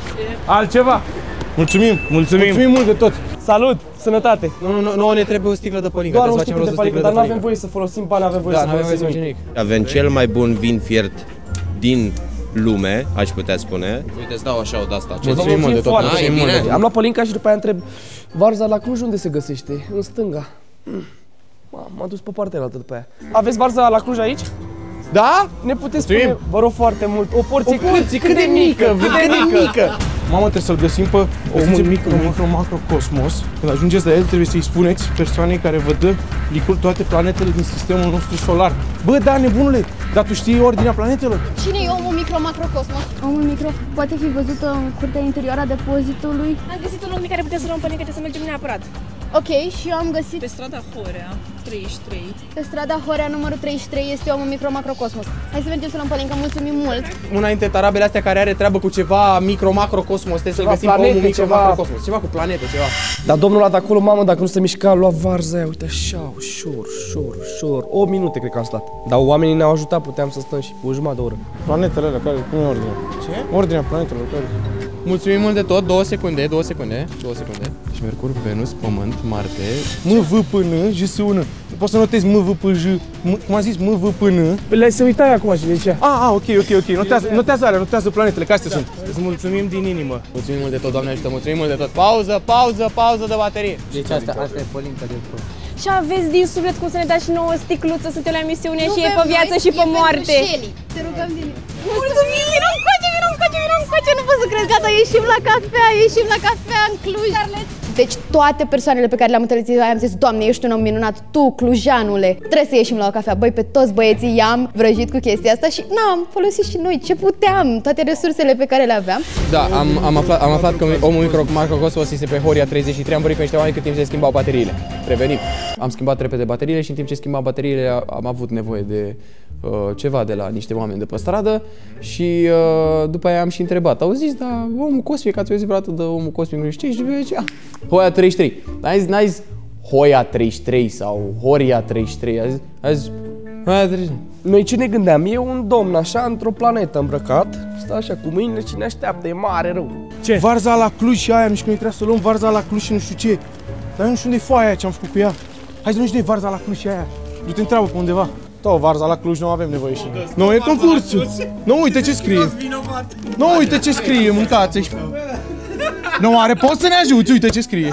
[SPEAKER 5] Altceva.
[SPEAKER 6] Mulțumim.
[SPEAKER 5] Mulțumim.
[SPEAKER 6] Mulțumim mult de tot.
[SPEAKER 10] Salut, sănătate.
[SPEAKER 7] Nu, nu, nu, nouă ne trebuie o sticlă de pălincă.
[SPEAKER 10] Doar un
[SPEAKER 7] Trebuie să
[SPEAKER 10] sticlu
[SPEAKER 7] facem
[SPEAKER 10] de
[SPEAKER 7] rost
[SPEAKER 10] pălincă, dar nu
[SPEAKER 7] de
[SPEAKER 10] avem voie să folosim bani, avem voie
[SPEAKER 7] Da,
[SPEAKER 10] să
[SPEAKER 7] nu avem voie
[SPEAKER 10] folosim
[SPEAKER 7] să
[SPEAKER 10] nimic.
[SPEAKER 7] nimic.
[SPEAKER 16] Avem cel mai bun vin fiert din lume, aș putea spune. Uite, îți dau așa o de-asta.
[SPEAKER 10] Mulțumim mult de tot.
[SPEAKER 16] foarte
[SPEAKER 10] Mulțumim
[SPEAKER 16] bine.
[SPEAKER 10] mult de tot. Am luat pălinca și după aia întreb varza la Cluj unde se găsește? În stânga. Mm. M-a dus pe partea altă după aia. Aveți varza la Cluj aici?
[SPEAKER 6] Da?
[SPEAKER 10] Ne puteți
[SPEAKER 6] Mulțumim.
[SPEAKER 10] spune, vă rog foarte mult, o porție,
[SPEAKER 6] O porție
[SPEAKER 10] cât, cât de mică, cât de mică.
[SPEAKER 6] Mamă, trebuie să-l găsim pe omul micro, micro, macrocosmos. Când ajungeți la el, trebuie să-i spuneți persoanei care vă dă licul toate planetele din sistemul nostru solar. Bă, da, nebunule, dar tu știi ordinea planetelor?
[SPEAKER 9] Cine e omul micro, macrocosmos? Omul micro poate fi văzut în curtea interioară a depozitului.
[SPEAKER 11] Am găsit un loc în care putem să luăm pălincă, trebuie să mergem neapărat.
[SPEAKER 9] Ok, și eu am găsit...
[SPEAKER 13] Pe strada Horea, treizeci și trei.
[SPEAKER 9] Pe strada Horea numărul treizeci și trei este omul micro, macrocosmos. Hai să mergem să luăm pălincă, mulțumim mult!
[SPEAKER 7] Una dintre tarabele astea care are treabă cu ceva micro-macrocosmos, trebuie să
[SPEAKER 10] Ceva
[SPEAKER 7] găsim pe
[SPEAKER 10] planete,
[SPEAKER 7] omul
[SPEAKER 10] ceva-
[SPEAKER 7] micro-macrocosmos. Ceva cu planete, ceva.
[SPEAKER 10] Dar domnul ăla de acolo, mamă, dacă nu se mișca, a luat varza aia, uite așa, ușor, ușor, ușor. o minute cred că am stat. Dar oamenii ne-au ajutat, puteam să stăm și o jumătate de oră.
[SPEAKER 6] Planetele alea, care, cum e ordinea?
[SPEAKER 7] Ce?
[SPEAKER 6] Ordinea planetelor, care?
[SPEAKER 7] Mulțumim mult de tot, două secunde, două secunde, două secunde. Deci Mercur, Venus, Pământ, Marte.
[SPEAKER 6] M, V, P, N, J, S, U, N. Poți să notezi M, V, P, J, M, cum am zis, M, V, P, N.
[SPEAKER 5] Le se uitai acum și de ce?
[SPEAKER 6] Ah, ah, ok, ok, ok. Notează, notează alea, notează planetele, că astea sunt.
[SPEAKER 5] Îți mulțumim din inimă.
[SPEAKER 7] Mulțumim mult de tot, Doamne ajută, mulțumim mult de tot. Pauză, pauză, pauză de baterie.
[SPEAKER 12] Deci asta, asta e pălinca de pro.
[SPEAKER 11] Și aveți din suflet cum să ne dați și nouă sticluță, suntem la emisiune
[SPEAKER 9] Nu
[SPEAKER 11] și e
[SPEAKER 9] bem
[SPEAKER 11] pe viață
[SPEAKER 9] noi,
[SPEAKER 11] și pe
[SPEAKER 9] e
[SPEAKER 11] moarte.
[SPEAKER 9] pentru Shelly. Te rugăm din... Mulțumim! Vino încoace, vino încoace, vino încoace, nu pot să cred, gata, ieșim la cafea, ieșim la cafea în Cluj. Deci toate persoanele pe care le-am întâlnit, am zis, Doamne, ești un om minunat, tu, clujanule, trebuie să ieșim la o cafea. Băi, pe toți băieții i-am vrăjit cu chestia asta și n-am folosit și noi ce puteam, toate resursele pe care le aveam.
[SPEAKER 7] Da, am, am, aflat, am aflat că omul micro-macrocosmos este pe Horia treizeci și trei, am vorbit cu niște oameni cât timp se schimbau bateriile. Revenim. Am schimbat repede bateriile și în timp ce schimbam bateriile am avut nevoie de uh, ceva de la niște oameni de pe stradă și uh, după aia am și întrebat. Au zis, da, omul cosmic, ați auzit vreodată de omul cosmic, nu știu ce, și după aia zice, ah, Hoia treizeci și trei. N-ai zis, n-ai zis Hoia treizeci și trei sau Horia treizeci și trei, a zis, a zis Hoia treizeci și trei.
[SPEAKER 10] Noi ce ne gândeam? E un domn așa, într-o planetă îmbrăcat, stă așa cu mâinile și ne așteaptă, e mare rău.
[SPEAKER 6] Ce? Varza la Cluj și aia, mici că noi trebuia să luăm varza la Cluj și nu știu ce. Dar eu nu știu unde e foaia aia ce am făcut cu ea. Hai să nu știu unde e varza la Cluj și aia. Du-te întreabă pe undeva. Da, varza la Cluj nu avem nevoie și. Nu, e concursul. Nu, uite ce scrie. Nu, uite ce scrie, mâncați-și. Nu are, poți să ne ajuți, uite ce scrie.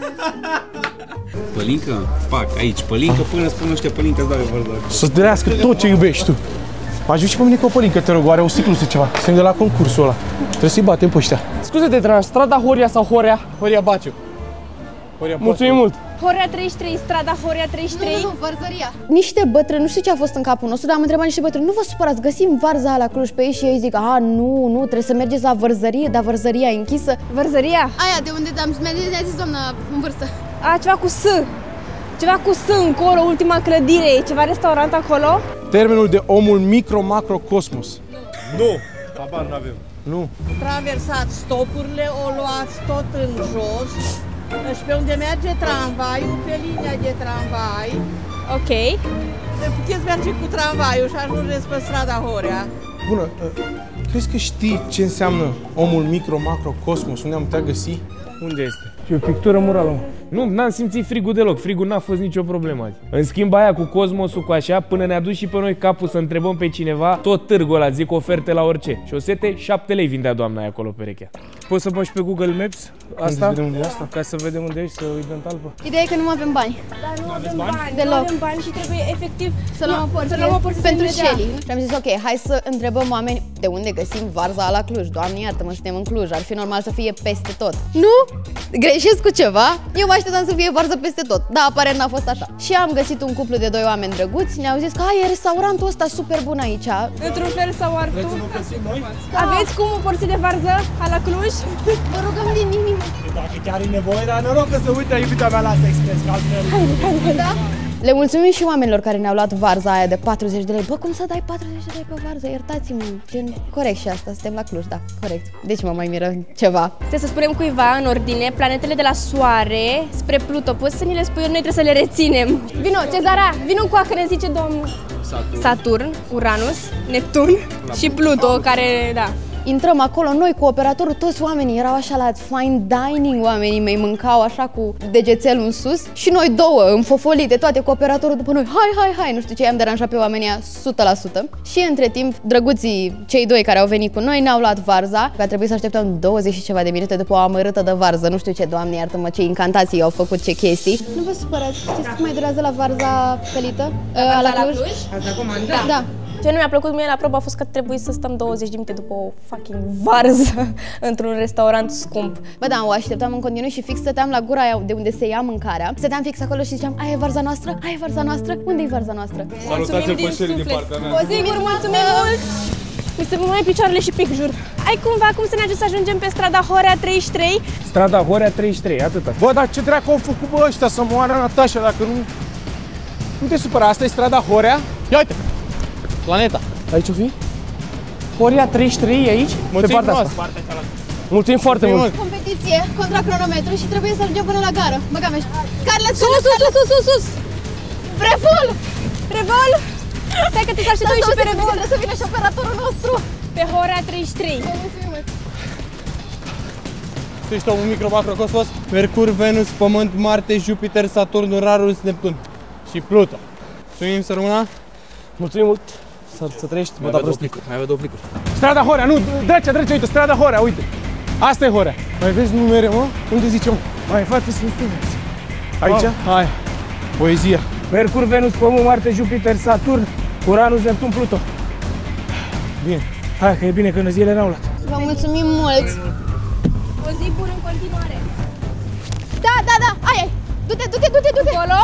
[SPEAKER 17] Pălincă? Pac, aici, pălincă, până spun ăștia pălincă, îți dau eu varza.
[SPEAKER 6] Să-ți dorească tot ce iubești tu. Ajungi și pe mine cu o pălincă, te rog, oare o sticluță ceva. Suntem de la concursul ăla. Trebuie să-i batem pe ăștia.
[SPEAKER 10] Scuze-te, drag, strada Horia sau Horea?
[SPEAKER 7] Horia Baciu. Horia
[SPEAKER 10] Mulțumim mult!
[SPEAKER 11] Horea treizeci și trei, strada Horea treizeci și trei.
[SPEAKER 9] Nu, nu, nu, vărzăria. Niște bătrâni, nu știu ce a fost în capul nostru, dar am întrebat niște bătrâni, nu vă supărați, găsim varza la Cluj pe ei și ei zic, aha, nu, nu, trebuie să mergeți la vărzărie, dar vărzăria e închisă.
[SPEAKER 11] Vărzăria?
[SPEAKER 9] Aia, de unde am ne-a zis doamna în vârstă.
[SPEAKER 11] A, ceva cu S. Ceva cu S încolo, ultima clădire, e ceva restaurant acolo?
[SPEAKER 6] Termenul de omul micro-macrocosmos.
[SPEAKER 15] Nu! Habar n-avem.
[SPEAKER 6] Nu.
[SPEAKER 18] Traversați stopurile, o luați tot în jos și pe unde merge tramvaiul, pe linia de tramvai.
[SPEAKER 11] Ok.
[SPEAKER 18] Puteți merge cu tramvaiul și ajungeți pe strada Horea.
[SPEAKER 6] Bună, crezi că știi ce înseamnă omul micro, macro, cosmos? Unde am putea găsi?
[SPEAKER 5] Unde este? E o pictură murală. Nu, n-am simțit frigul deloc. Frigul n-a fost nicio problemă azi. În schimb, aia cu cosmosul, cu așa, până ne-a dus și pe noi capul să întrebăm pe cineva, tot târgul ăla, zic oferte la orice. Șosete, șapte lei vindea doamna aia acolo perechea. Poți să bagi pe Google Maps asta?
[SPEAKER 6] Unde unde e asta?
[SPEAKER 5] Ca să vedem unde ești, să îi dăm talpă.
[SPEAKER 9] Ideea e că nu avem bani.
[SPEAKER 11] Dar nu avem bani, bani.
[SPEAKER 9] Deloc.
[SPEAKER 11] Nu avem bani și trebuie efectiv
[SPEAKER 9] să luăm o porție,
[SPEAKER 11] să luăm o porție
[SPEAKER 9] pentru Shelly. Și am zis, ok, hai să întrebăm oameni de unde găsim varza la Cluj. Doamne iartă-mă, suntem în Cluj, ar fi normal să fie peste tot. Nu? Greșesc cu ceva? Eu mă așteptam să fie varză peste tot. Da, aparent n-a fost așa. Și am găsit un cuplu de doi oameni drăguți, ne-au zis că e restaurantul ăsta super bun aici.
[SPEAKER 11] Într-un fel sau altul. Aveți cum o porție de varză la Cluj?
[SPEAKER 9] Vă rugăm din inimă.
[SPEAKER 10] Dacă chiar e nevoie, dar noroc că se uită iubita mea la Express, că altfel...
[SPEAKER 9] Haide, haide, haide. Da? Le mulțumim și oamenilor care ne-au luat varza aia de patruzeci de lei. Bă, cum să dai patruzeci de lei pe varză? Iertați-mă. Gen, corect și asta, suntem la Cluj, da, corect. Deci mă mai miră ceva.
[SPEAKER 11] Trebuie să spunem cuiva în ordine planetele de la Soare spre Pluto. Poți să ni le spui, noi trebuie să le reținem. Vino, Cezara, vino cu a că ne zice domnul. Saturn, Saturn Uranus, Neptun și Pluto, care, da.
[SPEAKER 9] Intrăm acolo, noi cu operatorul, toți oamenii erau așa la fine dining, oamenii mei mâncau așa cu degețelul în sus și noi două înfofolite, toate cu operatorul după noi, hai, hai, hai, nu știu ce, i-am deranjat pe oamenii o sută la sută. Și între timp, drăguții, cei doi care au venit cu noi, ne-au luat varza, că a trebuit să așteptăm douăzeci și ceva de minute după o amărâtă de varză, nu știu ce, Doamne iartă-mă, ce incantații au făcut, ce chestii. Nu vă supărați, știți cum mai durează la varza pelită?
[SPEAKER 11] La, la Cluj?
[SPEAKER 9] Ați dat comandă? Da. Da.
[SPEAKER 11] Ce nu mi-a plăcut mie la probă a fost că trebuie să stăm douăzeci de minute după o fucking varză într-un restaurant scump.
[SPEAKER 9] Bă, da, o așteptam în continuu și fix stăteam la gura aia de unde se ia mâncarea. Stăteam fix acolo și ziceam, aia e varza noastră? Aia e varza noastră? Unde e varza noastră?
[SPEAKER 15] Salutați-l pe Shelly din partea mea.
[SPEAKER 11] Sigur, mulțumim mult! Mi se mai picioarele și pic, jur. Ai cumva cum să ne ajut să ajungem pe strada Horea treizeci și trei?
[SPEAKER 5] Strada Horea treizeci și trei, atâta.
[SPEAKER 6] Bă, dar ce dracu au făcut bă ăștia să moară Natasha dacă nu... Nu te supăra, asta e strada Horea? Ia uite! Planeta.
[SPEAKER 10] Aici o fi? Horea treizeci și trei e aici?
[SPEAKER 6] Mulțumim
[SPEAKER 10] pe partea asta. Mulțumim foarte mult.
[SPEAKER 9] Competiție contra cronometru și trebuie să ajungem până la gară. Băgameș. Carle,
[SPEAKER 11] sus, sus, sus, sus, sus, sus.
[SPEAKER 9] Revol!
[SPEAKER 11] Revol! Stai că te să așteptăm și pe Revol.
[SPEAKER 9] Trebuie să vină și operatorul nostru.
[SPEAKER 11] Pe Horea treizeci și trei.
[SPEAKER 6] Tu ești omul micro, macro, cosmos? Mercur, Venus, Pământ, Marte, Jupiter, Saturn, Uranus, Neptun și Pluto. Mulțumim, să rămână.
[SPEAKER 10] Mulțumim mult. Să, să trăiești,
[SPEAKER 3] mai văd două plicuri, mai văd două plicuri.
[SPEAKER 6] Strada Horea, nu, drece, drece, uite, strada Horea, uite. Asta e Horea. Mai vezi numere, mă? Unde zicem?
[SPEAKER 5] Mai în față sunt stânga.
[SPEAKER 6] Aici? Hai. Poezia.
[SPEAKER 5] Mercur, Venus, Pământ, Marte, Jupiter, Saturn, Uranus, Neptun, Pluto.
[SPEAKER 6] Bine.
[SPEAKER 5] Hai, că e bine că zilele n-au luat.
[SPEAKER 9] Vă mulțumim mult.
[SPEAKER 11] O zi bună în continuare.
[SPEAKER 9] Da, da, da, ai, ai. Du-te, du-te, du-te, du-te.
[SPEAKER 11] Acolo?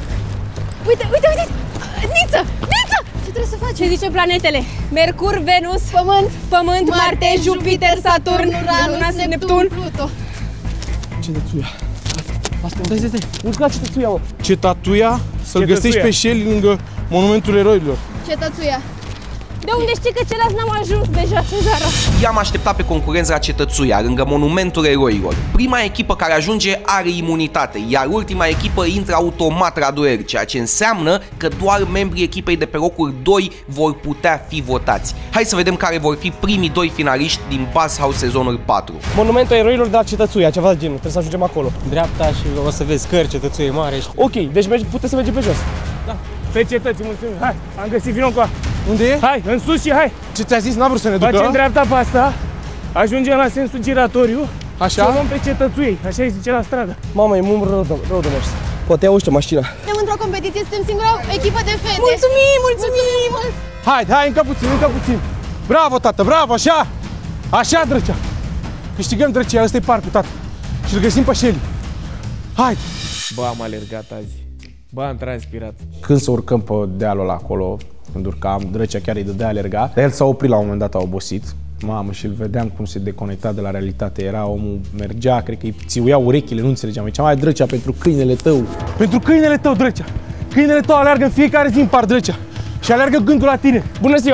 [SPEAKER 9] Uite, uite, uite. Niță, Niță. Ce trebuie să faci?
[SPEAKER 11] Ce zice planetele? Mercur, Venus,
[SPEAKER 9] Pământ,
[SPEAKER 11] Pământ, Marte, Marte Jupiter, Saturn, Uranus, Neptun, Neptun,
[SPEAKER 9] Pluto.
[SPEAKER 6] Ce tătuia?
[SPEAKER 10] Asta, stai, stai, stai. Nu-ți place tătuia, mă.
[SPEAKER 6] Ce tatuia? Să-l găsești pe Shelly lângă Monumentul Eroilor.
[SPEAKER 9] Ce tătuia?
[SPEAKER 11] De unde știi că celălalt n-am ajuns deja, Cezara?
[SPEAKER 8] I-am așteptat pe concurenți la Cetățuia, lângă Monumentul Eroilor. Prima echipă care ajunge are imunitate, iar ultima echipă intră automat la duel, ceea ce înseamnă că doar membrii echipei de pe locul doi vor putea fi votați. Hai să vedem care vor fi primii doi finaliști din Bass House sezonul patru.
[SPEAKER 10] Monumentul Eroilor de la Cetățuia, ceva de genul, trebuie să ajungem acolo.
[SPEAKER 17] Dreapta și o să vezi cări, Cetățuie mare.
[SPEAKER 10] Ok, deci puteți să mergem pe jos.
[SPEAKER 5] Da. Pe cetății, mulțumim. Hai, am găsit, vino cu a.
[SPEAKER 6] Unde e?
[SPEAKER 5] Hai, în sus și hai.
[SPEAKER 6] Ce ți-a zis? N-a vrut să ne ducă?
[SPEAKER 5] Facem dreapta pe asta, ajungem la sensul giratoriu.
[SPEAKER 6] Așa?
[SPEAKER 5] Și o luăm pe Cetățuiei, așa îi zice la stradă.
[SPEAKER 10] Mamă, e mult rău de, rău de mers. Poate iau ăștia mașina.
[SPEAKER 9] Suntem într-o competiție, suntem singura echipă de fete.
[SPEAKER 11] Mulțumim, mulțumim! mulțumim.
[SPEAKER 6] Hai, hai, încă puțin, încă puțin. Bravo, tată, bravo, așa! Așa, Drăcea! Câștigăm, Drăcea, ăsta e parcul, tată. Și îl găsim pe Shelly. Hai!
[SPEAKER 5] Bă, am alergat azi. Bă, am transpirat.
[SPEAKER 6] Când să urcăm pe dealul ăla acolo, când urcam, Drăcea chiar îi dădea alerga, dar el s-a oprit la un moment dat, a obosit. Mamă, și îl vedeam cum se deconecta de la realitate. Era omul, mergea, cred că îi țiuia urechile, nu înțelegeam. Zicea, mai Drăcea, pentru câinele tău. Pentru câinele tău, Drăcea. Câinele tău aleargă în fiecare zi în par, Drăcea. Și aleargă gândul la tine.
[SPEAKER 10] Bună ziua!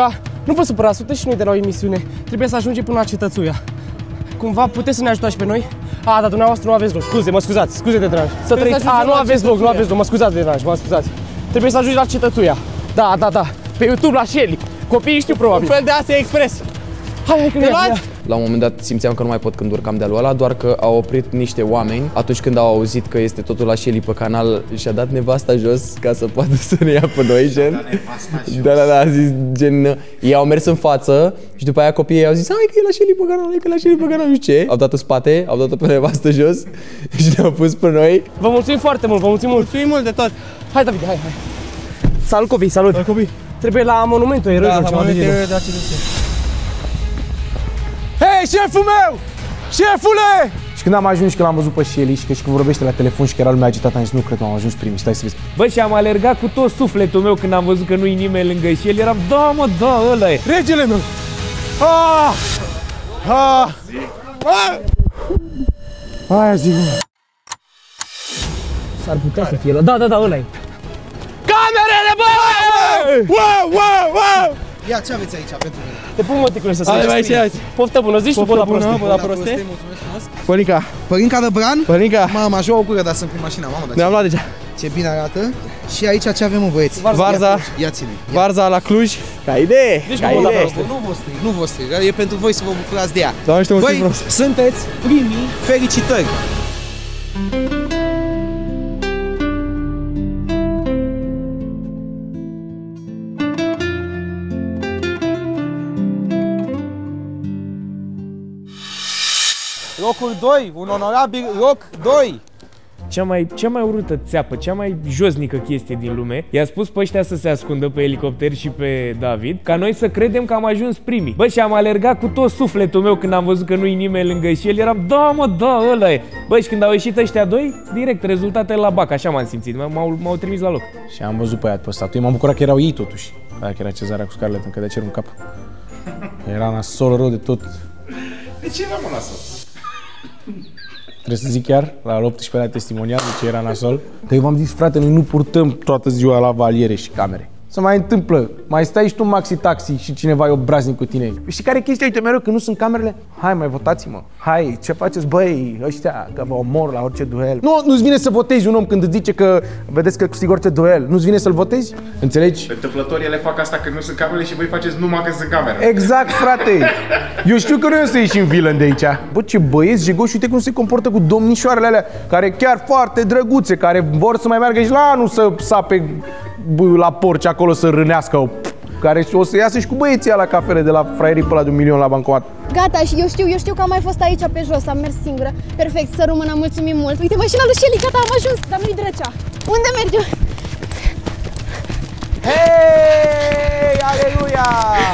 [SPEAKER 10] Nu vă supărați, suntem și noi de la o emisiune. Trebuie să ajungem până la Cetățuia. Cumva puteți să ne ajutați pe noi? A, dar dumneavoastră nu aveți loc. Scuze, mă scuzați, scuze de deranj. Să trăiți. A, nu aveți loc, nu aveți loc, mă scuzați de deranj, mă scuzați. Trebuie să ajungi la Cetățuia. Da, da, da. Pe YouTube la Shelly. Copiii știu probabil.
[SPEAKER 7] Un fel de Asia Express.
[SPEAKER 10] Hai, hai, că ne luați?
[SPEAKER 14] La un moment dat simțeam că nu mai pot când urcam de-alul ăla, doar că au oprit niște oameni. Atunci când au auzit că este totul la Shelly pe canal, și-a dat nevasta jos ca să poată să ne ia pe noi, gen. Da, da, da, a zis, gen, ei au mers în față și după aia copiii au zis, hai că e la Shelly pe canal, hai că e la Shelly pe canal, nu știu ce. Au dat în spate, au dat-o pe nevastă jos și ne-au pus pe noi.
[SPEAKER 10] Vă mulțumim foarte mult, vă mulțumim mult.
[SPEAKER 7] Mulțumim mult de tot.
[SPEAKER 10] Hai, David, hai, hai. Salut copii, salut.
[SPEAKER 7] Salut copii.
[SPEAKER 10] Trebuie la monumentul eroilor.
[SPEAKER 7] Da, la monumentul eroilor de la Cetățuia.
[SPEAKER 6] Hei, șeful meu! Șefule! Și când am ajuns și când l-am văzut pe Shelly și că și când vorbește la telefon și că era lumea agitată, am zis, nu cred că am ajuns primii, stai să vezi.
[SPEAKER 5] Bă, și am alergat cu tot sufletul meu când am văzut că nu-i nimeni lângă Shelly, eram, da mă, da, ăla e.
[SPEAKER 6] Regele meu! Ah! Ah! Ah! Aia zic, mă.
[SPEAKER 10] S-ar putea să fie ăla, da, da, da, ăla e.
[SPEAKER 6] Camerele, bă! Wow, wow, wow!
[SPEAKER 2] Ia, ce aveți aici pentru mine?
[SPEAKER 10] Te pun măticule să se
[SPEAKER 7] Hai, mai ce azi?
[SPEAKER 10] Poftă bună, zici tu, bă, la proste.
[SPEAKER 7] Bă, la proste.
[SPEAKER 2] Mulțumesc frumos.
[SPEAKER 7] Pălinca.
[SPEAKER 2] Părinca de bran?
[SPEAKER 7] Pălinca.
[SPEAKER 2] Mama, aș lua o gură, dar sunt cu mașina, mamă.
[SPEAKER 7] Ne-am luat deja.
[SPEAKER 2] Ce bine arată. Și aici ce avem, mă, băieți?
[SPEAKER 7] Varza.
[SPEAKER 2] Ia ține.
[SPEAKER 7] Varza la Cluj. Ca idee. Ca idee.
[SPEAKER 2] Nu vă strig, nu vă strig. E pentru voi să vă bucurați de ea.
[SPEAKER 7] Doamne, știu,
[SPEAKER 2] voi sunteți primii, felicitări. Locul doi, un onorabil loc doi.
[SPEAKER 5] Cea mai, cea mai urâtă țeapă, cea mai josnică chestie din lume, i-a spus pe ăștia să se ascundă pe elicopter și pe David, ca noi să credem că am ajuns primii. Bă, și am alergat cu tot sufletul meu când am văzut că nu-i nimeni lângă el, eram, da mă, da, ăla e. Bă, și când au ieșit ăștia doi, direct, rezultatele la bac, așa m-am simțit, m-au trimis la loc.
[SPEAKER 6] Și am văzut pe aia pe statuie, m-am bucurat că erau ei totuși. Aia că era Cezarea cu Scarlett, încă de cer în cap. Era nasol rău de tot.
[SPEAKER 17] De ce era mă nasol?
[SPEAKER 6] Trebuie să zic chiar, la al optsprezecelea testimonial, de ce era nasol. Că eu v-am zis, frate, noi nu purtăm toată ziua la valiere și camere. Se mai întâmplă, mai stai și tu maxi-taxi și cineva e obraznic cu tine. Și care e chestia? Uite, mereu când nu sunt camerele, hai mai votați-mă. Hai, ce faceți, băi, ăștia, că vă omor la orice duel. Nu, nu-ți vine să votezi un om când îți zice că, vedeți că câștigă orice duel. Nu-ți vine să-l votezi? Înțelegi?
[SPEAKER 17] Întâmplător ele fac asta când nu sunt camerele și voi faceți numai când sunt camere.
[SPEAKER 6] Exact, frate. Eu știu că noi o să ieșim villain de aici. Bă, ce băieți jegoși, uite cum se comportă cu domnișoarele alea, care chiar foarte drăguțe, care vor să mai meargă și la anul să sape la porci acolo să rânească, care o să iasă și cu băieții la cafele de la fraierii pe ăla de un milion la bancomat.
[SPEAKER 9] Gata, și eu știu, eu știu că am mai fost aici pe jos, am mers singură. Perfect, să rămână, mulțumim mult. Uite, mașina lui Shelly, gata, am ajuns, dar nu-i drăcea. Unde mergem?
[SPEAKER 2] Hei, aleluia!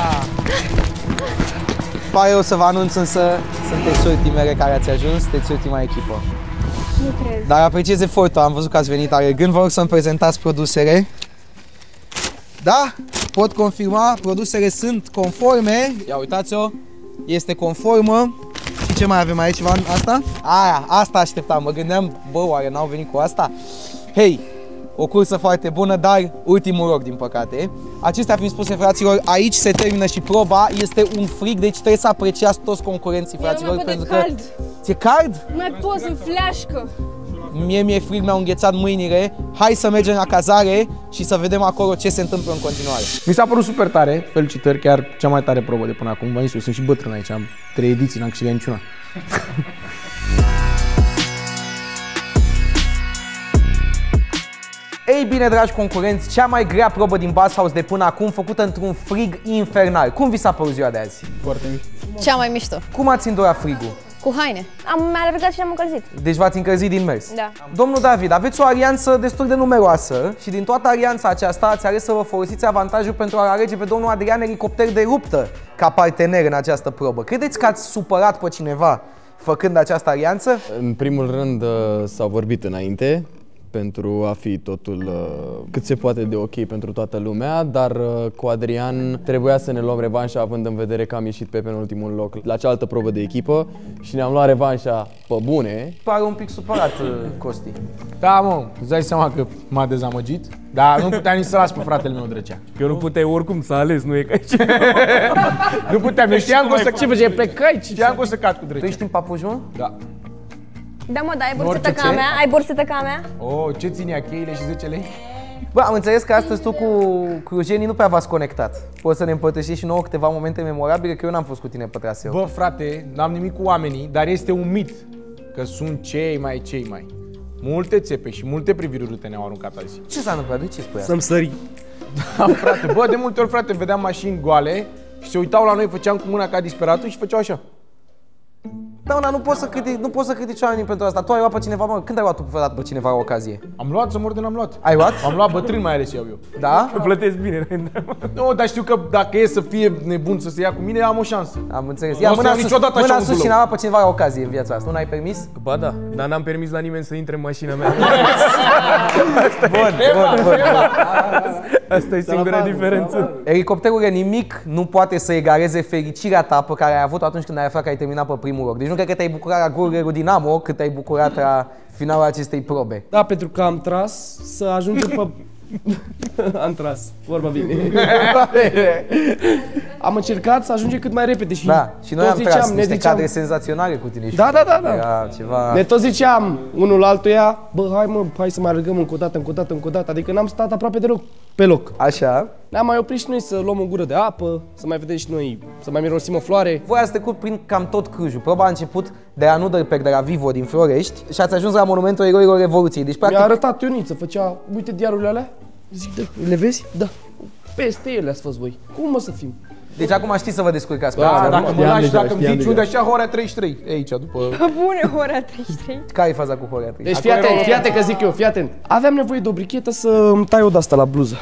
[SPEAKER 2] Pare eu să vă anunț, însă sunteți ultimele care ați ajuns, sunteți ultima echipă.
[SPEAKER 9] Nu cred.
[SPEAKER 2] Dar apreciez efortul, am văzut că ați venit alergând, vă rog să-mi prezentați produsele. Da? Pot confirma, produsele sunt conforme. Ia uitați-o, este conformă. Și ce mai avem aici, Ivan? Asta? Aia, asta așteptam, mă gândeam, bă, oare n-au venit cu asta? Hei, o cursă foarte bună, dar ultimul loc, din păcate. Acestea fiind spuse, fraților, aici se termină și proba. Este un frig, deci trebuie să apreciați toți concurenții, fraților.
[SPEAKER 9] Eu
[SPEAKER 2] pentru
[SPEAKER 9] că... cald.
[SPEAKER 2] Ți-e cald?
[SPEAKER 9] Nu mai pot, să-mi fleașcă.
[SPEAKER 2] Mie mi-e frig, mi-au înghețat mâinile. Hai să mergem la cazare și să vedem acolo ce se întâmplă în continuare.
[SPEAKER 6] Mi s-a părut super tare, felicitări, chiar cea mai tare probă de până acum. V-am zis, eu sunt și bătrân aici, am trei ediții, n-am câștigat niciuna. Ei bine, dragi concurenți, cea mai grea probă din Basshaus de până acum, făcută într-un frig infernal. Cum vi s-a părut ziua de azi?
[SPEAKER 7] Foarte mișto.
[SPEAKER 9] Cea mai mișto.
[SPEAKER 6] Cum ați îndurat frigul?
[SPEAKER 9] Cu haine.
[SPEAKER 11] Am alergat și am încălzit.
[SPEAKER 6] Deci v-ați încălzit din mers.
[SPEAKER 11] Da.
[SPEAKER 6] Domnul David, aveți o alianță destul de numeroasă și din toată alianța aceasta ați ales să vă folosiți avantajul pentru a alege pe domnul Adrian Elicopter de Ruptă ca partener în această probă. Credeți că ați supărat pe cineva făcând această alianță?
[SPEAKER 14] În primul rând s-au vorbit înainte, pentru a fi totul uh, cât se poate de ok pentru toată lumea, dar uh, cu Adrian trebuia să ne luăm revanșa având în vedere că am ieșit pe penultimul loc la cealaltă probă de echipă și ne-am luat revanșa pe bune.
[SPEAKER 3] Pare un pic supărat, Costi.
[SPEAKER 6] Da, mă, îți dai seama că m-a dezamăgit, dar nu puteam nici să las pe fratele meu Drăcea.
[SPEAKER 5] Eu nu puteai oricum să ales, nu e ca și...
[SPEAKER 6] Nu puteam, eu știam că o să...
[SPEAKER 10] Ce făceai, plecai?
[SPEAKER 6] Știam că o să cad cu Drăcea.
[SPEAKER 3] Tu ești în Papujun?
[SPEAKER 6] Da.
[SPEAKER 11] Da, mă, da, ai borsetă ca mea? Ai borsetă ca mea?
[SPEAKER 6] Oh, ce ținea, cheile și zece lei?
[SPEAKER 3] Bă, am înțeles că astăzi tu cu clujenii nu prea v-ați conectat. Poți să ne împărtășești și nouă câteva momente memorabile, că eu n-am fost cu tine pe traseu.
[SPEAKER 6] Bă, frate, n-am nimic cu oamenii, dar este un mit că sunt cei mai, cei mai. Multe țepe și multe priviri urâte ne-au aruncat azi.
[SPEAKER 3] Ce s-a întâmplat? De ce spui asta?
[SPEAKER 10] Să-mi sări.
[SPEAKER 6] Da, frate, bă, de multe ori, frate, vedeam mașini goale și se uitau la noi, făceam cu mâna ca disperatul și făceau așa.
[SPEAKER 3] Da, dar nu poți să critici, nu poți să critici oamenii pentru asta. Tu ai luat pe cineva, mă, când ai luat tu vreodată pe cineva o ocazie?
[SPEAKER 6] Am luat, să mor de n-am luat.
[SPEAKER 3] Ai luat?
[SPEAKER 6] Am luat bătrân, mai ales iau eu.
[SPEAKER 3] Da?
[SPEAKER 5] Că plătesc bine.
[SPEAKER 6] Nu, dar știu că dacă e să fie nebun să se ia cu mine, am o șansă.
[SPEAKER 3] Am înțeles. Ia mâna sus, mâna sus și n-a luat pe cineva o ocazie în viața asta. Nu ai permis?
[SPEAKER 5] Ba da, dar n-am permis la nimeni să intre în mașina mea.
[SPEAKER 3] Bun, bun, bun.
[SPEAKER 5] Asta e singura diferență.
[SPEAKER 3] Elicopterul nimic nu poate să egaleze fericirea ta pe care ai avut-o atunci când ai aflat că ai terminat pe primul loc. Deci nu cred că te-ai bucurat la golurile lui Dinamo cât te-ai bucurat la finalul acestei probe.
[SPEAKER 10] Da, pentru că am tras să ajungem pe... Am tras, vorba bine. Am încercat să ajungem cât mai repede și
[SPEAKER 3] da, și noi am
[SPEAKER 10] ziceam,
[SPEAKER 3] tras
[SPEAKER 10] ne
[SPEAKER 3] niște
[SPEAKER 10] ziceam...
[SPEAKER 3] cadre senzaționale cu tine.
[SPEAKER 10] Da, da, da, da.
[SPEAKER 3] Era ceva...
[SPEAKER 10] Ne tot ziceam unul la altuia, bă, hai mă, hai să mai alergăm încă o dată, încă o dată, încă o dată. Adică n-am stat aproape deloc pe loc.
[SPEAKER 3] Așa.
[SPEAKER 10] Ne-am mai oprit și noi să luăm o gură de apă, să mai vedem și noi, să mai mirosim o floare.
[SPEAKER 3] Voi ați trecut prin cam tot Clujul. Proba a început de la Nuderpec, de la Vivo, din Florești și ați ajuns la Monumentul Eroilor Revoluției. Deci, practic...
[SPEAKER 10] Mi-a arătat Ioniță, făcea, uite diarurile alea. Zic, da, le vezi? Da. Peste ele ați fost voi. Cum o să fim?
[SPEAKER 3] Deci acum știți să vă descurcați.
[SPEAKER 6] Da, dacă mă lași, dacă îmi zici unde așa, Horea treizeci și trei. E aici, după...
[SPEAKER 11] Bune, Horea treizeci și trei.
[SPEAKER 3] Care e faza cu Horea treizeci și
[SPEAKER 10] trei? Deci fii atent, fii atent că zic eu, fii atent. Aveam nevoie de o brichetă să îmi tai o de-asta la bluză.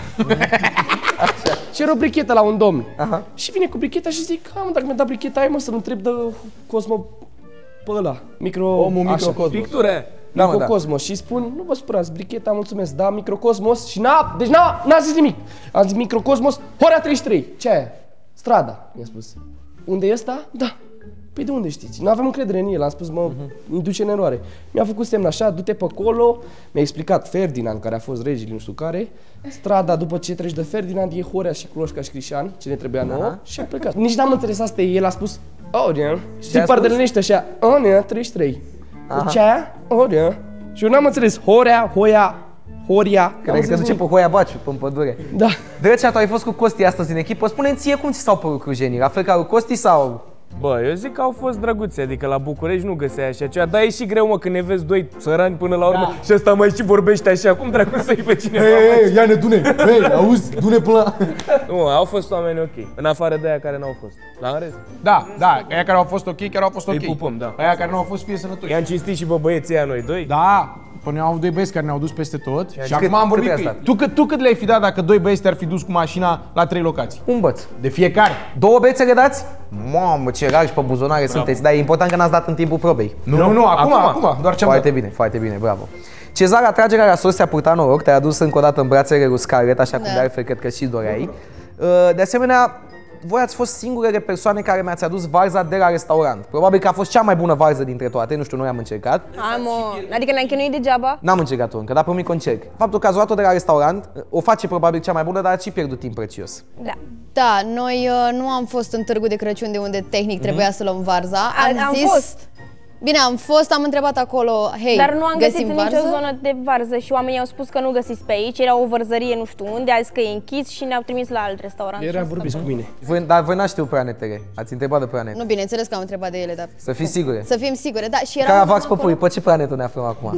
[SPEAKER 10] Cer o brichetă la un domn. Aha. Și vine cu bricheta și zic, mă, dacă mi-a dat bricheta aia, mă, să-l întreb de Cosmo pe ăla. Micro...
[SPEAKER 3] Omul Microcosmos.
[SPEAKER 10] Picture.
[SPEAKER 3] Da, mă,
[SPEAKER 10] Microcosmos. Da. Și spun, nu vă supărați, bricheta, mulțumesc, da, Microcosmos. Și n-a, deci n-a, n-a zis nimic. Am zis Microcosmos, Horea treizeci și trei. Ce aia? Strada, mi-a spus. Unde e ăsta? Da. Păi de unde știți? Nu aveam încredere în el, am spus, mă, uh-huh. îmi duce în eroare. Mi-a făcut semn așa, du-te pe acolo, mi-a explicat Ferdinand, care a fost regele, nu știu care. Strada, după ce treci de Ferdinand, e Horea și Cloșca și Crișan, ce ne trebuia nouă, uh-huh. și a plecat. Nici n-am înțeles asta, el a spus, Orea, știi, pardelenește așa, Orea, treizeci și trei. Uh-huh. Ce aia? Horea. Și eu n-am înțeles, Horea, Hoia, Horia.
[SPEAKER 3] Cred că duce pe Hoia Baciu, pe pădure.
[SPEAKER 10] Da.
[SPEAKER 3] Drăcea, tu ai fost cu Costi astăzi în echipă. Spune-mi ție cum ți s-au părut clujenii, la fel ca lui Costi sau...
[SPEAKER 5] Bă, eu zic că au fost drăguțe, adică la București nu găseai așa ceva, dar e și greu, mă, când ne vezi doi țărani până la urmă da. Și ăsta mai și vorbește așa, cum dracu să-i pe cineva?
[SPEAKER 6] Hei, hei, ia-ne, du-ne, hei, auzi, du-ne până la...
[SPEAKER 5] Nu, au fost oameni ok, în afară de aia care n-au fost, la în rest?
[SPEAKER 6] Da, da, aia care au fost ok, chiar au fost ok.
[SPEAKER 5] Îi pupăm, da.
[SPEAKER 6] Aia care n-au fost, fie sănătoși.
[SPEAKER 5] I-am cinstit și pe băieții aia noi doi?
[SPEAKER 6] Da. Până au doi băieți care ne-au dus peste tot și, și
[SPEAKER 3] cât,
[SPEAKER 6] acum am vorbit cu
[SPEAKER 3] ei.
[SPEAKER 6] Tu, cât, tu cât le-ai fi dat dacă doi băieți te-ar fi dus cu mașina la trei locații?
[SPEAKER 3] Un băț.
[SPEAKER 6] De fiecare.
[SPEAKER 3] Două băieți le dați? Mamă, ce rari și pe buzonare bravo. Sunteți, dar e important că n-ați dat în timpul probei.
[SPEAKER 6] Nu, nu, nu acum, acum, acum doar ce-am
[SPEAKER 3] Foarte dat. bine, foarte bine, bravo. Cezar, atragerea la sos ți-a purtat noroc, te-a adus încă o dată în brațele lui Scarlett, așa da. cum de altfel cred că și doreai. De asemenea, voi ați fost singurele persoane care mi-ați adus varza de la restaurant. Probabil că a fost cea mai bună varză dintre toate, nu știu, noi am încercat.
[SPEAKER 11] Am o... Adică ne-am chinuit degeaba?
[SPEAKER 3] N-am încercat-o încă, dar promit că încerc. Faptul că ați luat-o de la restaurant o face probabil cea mai bună, dar ați și pierdut timp prețios.
[SPEAKER 11] Da.
[SPEAKER 9] Da, noi uh, nu am fost în Târgu de Crăciun de unde tehnic mm-hmm. trebuia să luăm varza. Am,
[SPEAKER 11] am
[SPEAKER 9] zis...
[SPEAKER 11] fost.
[SPEAKER 9] Bine, am fost, am întrebat acolo, hei,
[SPEAKER 11] dar nu am găsit
[SPEAKER 9] în
[SPEAKER 11] nicio zonă de varză și oamenii au spus că nu găsiți pe aici, era o vărzărie nu știu unde, a zis că e închis și ne-au trimis la alt restaurant.
[SPEAKER 10] Era vorbiți cu mine.
[SPEAKER 3] Voi, dar voi n-ați știut planetele, ați întrebat de planete.
[SPEAKER 9] Nu, bineînțeles că am întrebat de ele, dar...
[SPEAKER 3] Să fii sigure.
[SPEAKER 9] Să fim sigure, da. Și era
[SPEAKER 3] Caravax Păpui, pe ce planetă ne aflăm acum?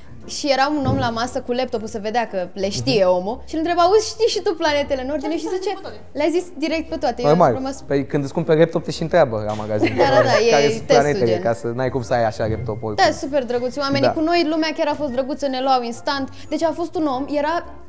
[SPEAKER 9] Și era un om la masă cu laptopul să vedea că le știe omul și îl întreba, auzi, știi și tu planetele în ordine? Și zice, le-a zis direct pe toate.
[SPEAKER 3] Normal, rămas... păi când îți cumperi laptop te și întreabă la magazin.
[SPEAKER 9] Da, da, da,
[SPEAKER 3] care
[SPEAKER 9] e
[SPEAKER 3] sunt planetele, gen. Ca să n-ai cum să ai așa laptop oricum.
[SPEAKER 9] Da, super drăguți oamenii da. Cu noi, lumea chiar a fost drăguță, ne luau instant. Deci a fost un om, era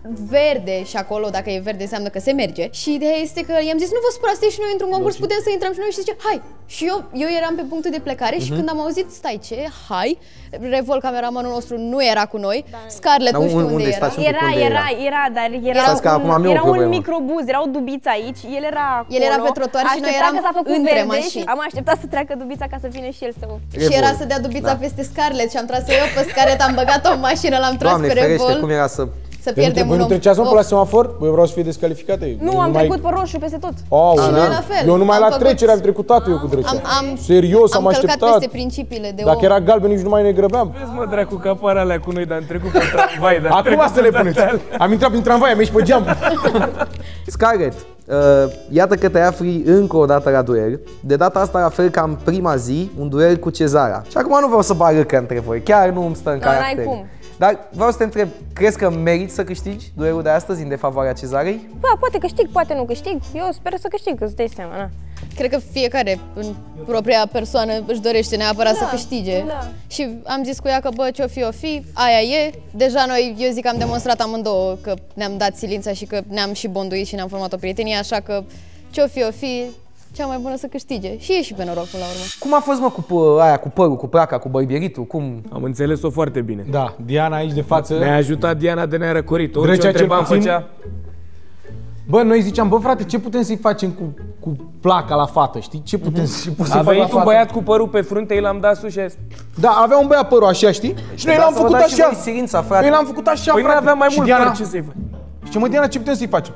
[SPEAKER 9] verde și acolo, dacă e verde înseamnă că se merge. Și ideea este că i-am zis, nu vă supărați, și noi într-un concurs putem să intrăm și noi și zice, hai. Și eu, eu eram pe punctul de plecare și
[SPEAKER 3] Mhm.
[SPEAKER 9] când am auzit, stai ce, hai, Revol, cameramanul nostru, nu era cu noi, Scarlett
[SPEAKER 3] Dar
[SPEAKER 9] nu știu
[SPEAKER 3] unde
[SPEAKER 9] unde,
[SPEAKER 3] stați?
[SPEAKER 9] era.
[SPEAKER 11] Era,
[SPEAKER 3] Unde
[SPEAKER 11] era, era, dar era
[SPEAKER 3] Stați că acum am
[SPEAKER 11] un,
[SPEAKER 3] eu o
[SPEAKER 11] era un
[SPEAKER 3] problemă.
[SPEAKER 11] microbuz, era o dubiță aici, el era acolo.
[SPEAKER 9] El era pe trotuar și noi
[SPEAKER 11] aștepta
[SPEAKER 9] eram
[SPEAKER 11] că s-a făcut
[SPEAKER 9] între
[SPEAKER 11] verde
[SPEAKER 9] mașini.
[SPEAKER 11] și am așteptat să treacă dubița ca să vină și el să o...
[SPEAKER 9] Și era să dea dubița
[SPEAKER 3] Da.
[SPEAKER 9] peste Scarlett și am tras eu pe Scarlett, am băgat-o în mașină, l-am tras
[SPEAKER 3] Doamne
[SPEAKER 9] pe
[SPEAKER 3] ferește,
[SPEAKER 9] Revol.
[SPEAKER 3] cum era să...
[SPEAKER 9] Să pierdem
[SPEAKER 6] Voi
[SPEAKER 9] un
[SPEAKER 6] nu
[SPEAKER 9] om.
[SPEAKER 6] treceați mă pe
[SPEAKER 9] Oh.
[SPEAKER 6] la semafor? Eu vreau să fie descalificate.
[SPEAKER 11] Nu,
[SPEAKER 6] Eu
[SPEAKER 11] am
[SPEAKER 6] numai-
[SPEAKER 11] trecut pe roșu peste tot.
[SPEAKER 6] Oh,
[SPEAKER 9] Și noi la fel.
[SPEAKER 6] Eu numai
[SPEAKER 9] Am
[SPEAKER 6] la
[SPEAKER 9] făcut-
[SPEAKER 6] trecere am trecut toată eu cu
[SPEAKER 9] Am,
[SPEAKER 6] trecerea.
[SPEAKER 9] am,
[SPEAKER 6] Serios, am,
[SPEAKER 9] am călcat
[SPEAKER 6] așteptat.
[SPEAKER 9] peste principiile de
[SPEAKER 6] Dacă
[SPEAKER 9] om.
[SPEAKER 6] era galben, nici nu mai ne grăbeam.
[SPEAKER 5] Vezi mă, dracu, că apar alea cu noi, dar am trecut pe tramvai. Dar
[SPEAKER 6] Acum să le puneți. Am intrat prin tramvai, am ieșit pe geam.
[SPEAKER 3] Scarlett, uh, iată că te afli încă o dată la duel. De data asta, la fel ca în prima zi, un duel cu Cezara. Și acum nu vreau să bag râcă între voi, chiar nu îmi stă în
[SPEAKER 11] Da, n-ai
[SPEAKER 3] caracter.
[SPEAKER 11] cum.
[SPEAKER 3] Dar vreau să te întreb, crezi că meriți să câștigi duelul de astăzi în defavoarea Cezarei?
[SPEAKER 11] Bă, poate câștig, poate nu câștig. Eu sper să câștig, că îți dai seama, na.
[SPEAKER 9] Cred că fiecare în propria persoană își dorește neapărat
[SPEAKER 11] Da,
[SPEAKER 9] să câștige.
[SPEAKER 11] da.
[SPEAKER 9] Și am zis cu ea că bă, ce-o fi, o fi, aia e. Deja noi, eu zic că am demonstrat amândouă că ne-am dat silința și că ne-am și bonduit și ne-am format o prietenie, așa că ce-o fi, o fi, cea mai bună să câștige. Și e și pe noroc până la urmă.
[SPEAKER 3] Cum a fost, mă, cu pă- aia, cu părul, cu placa, cu bărbieritul? Cum?
[SPEAKER 5] Am înțeles-o foarte bine.
[SPEAKER 6] Da, Diana aici de față.
[SPEAKER 5] Ne-a ajutat Diana de ne-a răcorit. Orice
[SPEAKER 6] Drăcea
[SPEAKER 5] o
[SPEAKER 6] cel
[SPEAKER 5] întrebam,
[SPEAKER 6] puțin.
[SPEAKER 5] făcea...
[SPEAKER 6] Bă, noi ziceam, bă frate, ce putem să-i facem cu, cu placa la fată, știi? Ce putem
[SPEAKER 3] Mhm.
[SPEAKER 6] să poți să
[SPEAKER 5] A
[SPEAKER 6] fac la
[SPEAKER 5] venit un
[SPEAKER 6] fată?
[SPEAKER 5] băiat cu părul pe frunte, i l-am dat sus și a zis,
[SPEAKER 6] Da, avea un băiat părul așa, știi? Și noi
[SPEAKER 3] Da,
[SPEAKER 6] l-am
[SPEAKER 3] să vă
[SPEAKER 6] făcut
[SPEAKER 3] dați și
[SPEAKER 6] așa.
[SPEAKER 3] voi silința, frate.
[SPEAKER 6] Noi l-am făcut așa,
[SPEAKER 5] Păi
[SPEAKER 6] frate.
[SPEAKER 5] noi aveam mai
[SPEAKER 6] Și
[SPEAKER 5] mult
[SPEAKER 6] Diana,
[SPEAKER 5] păr, ce să-i faci?
[SPEAKER 6] Și mă, Diana, ce putem să-i facem?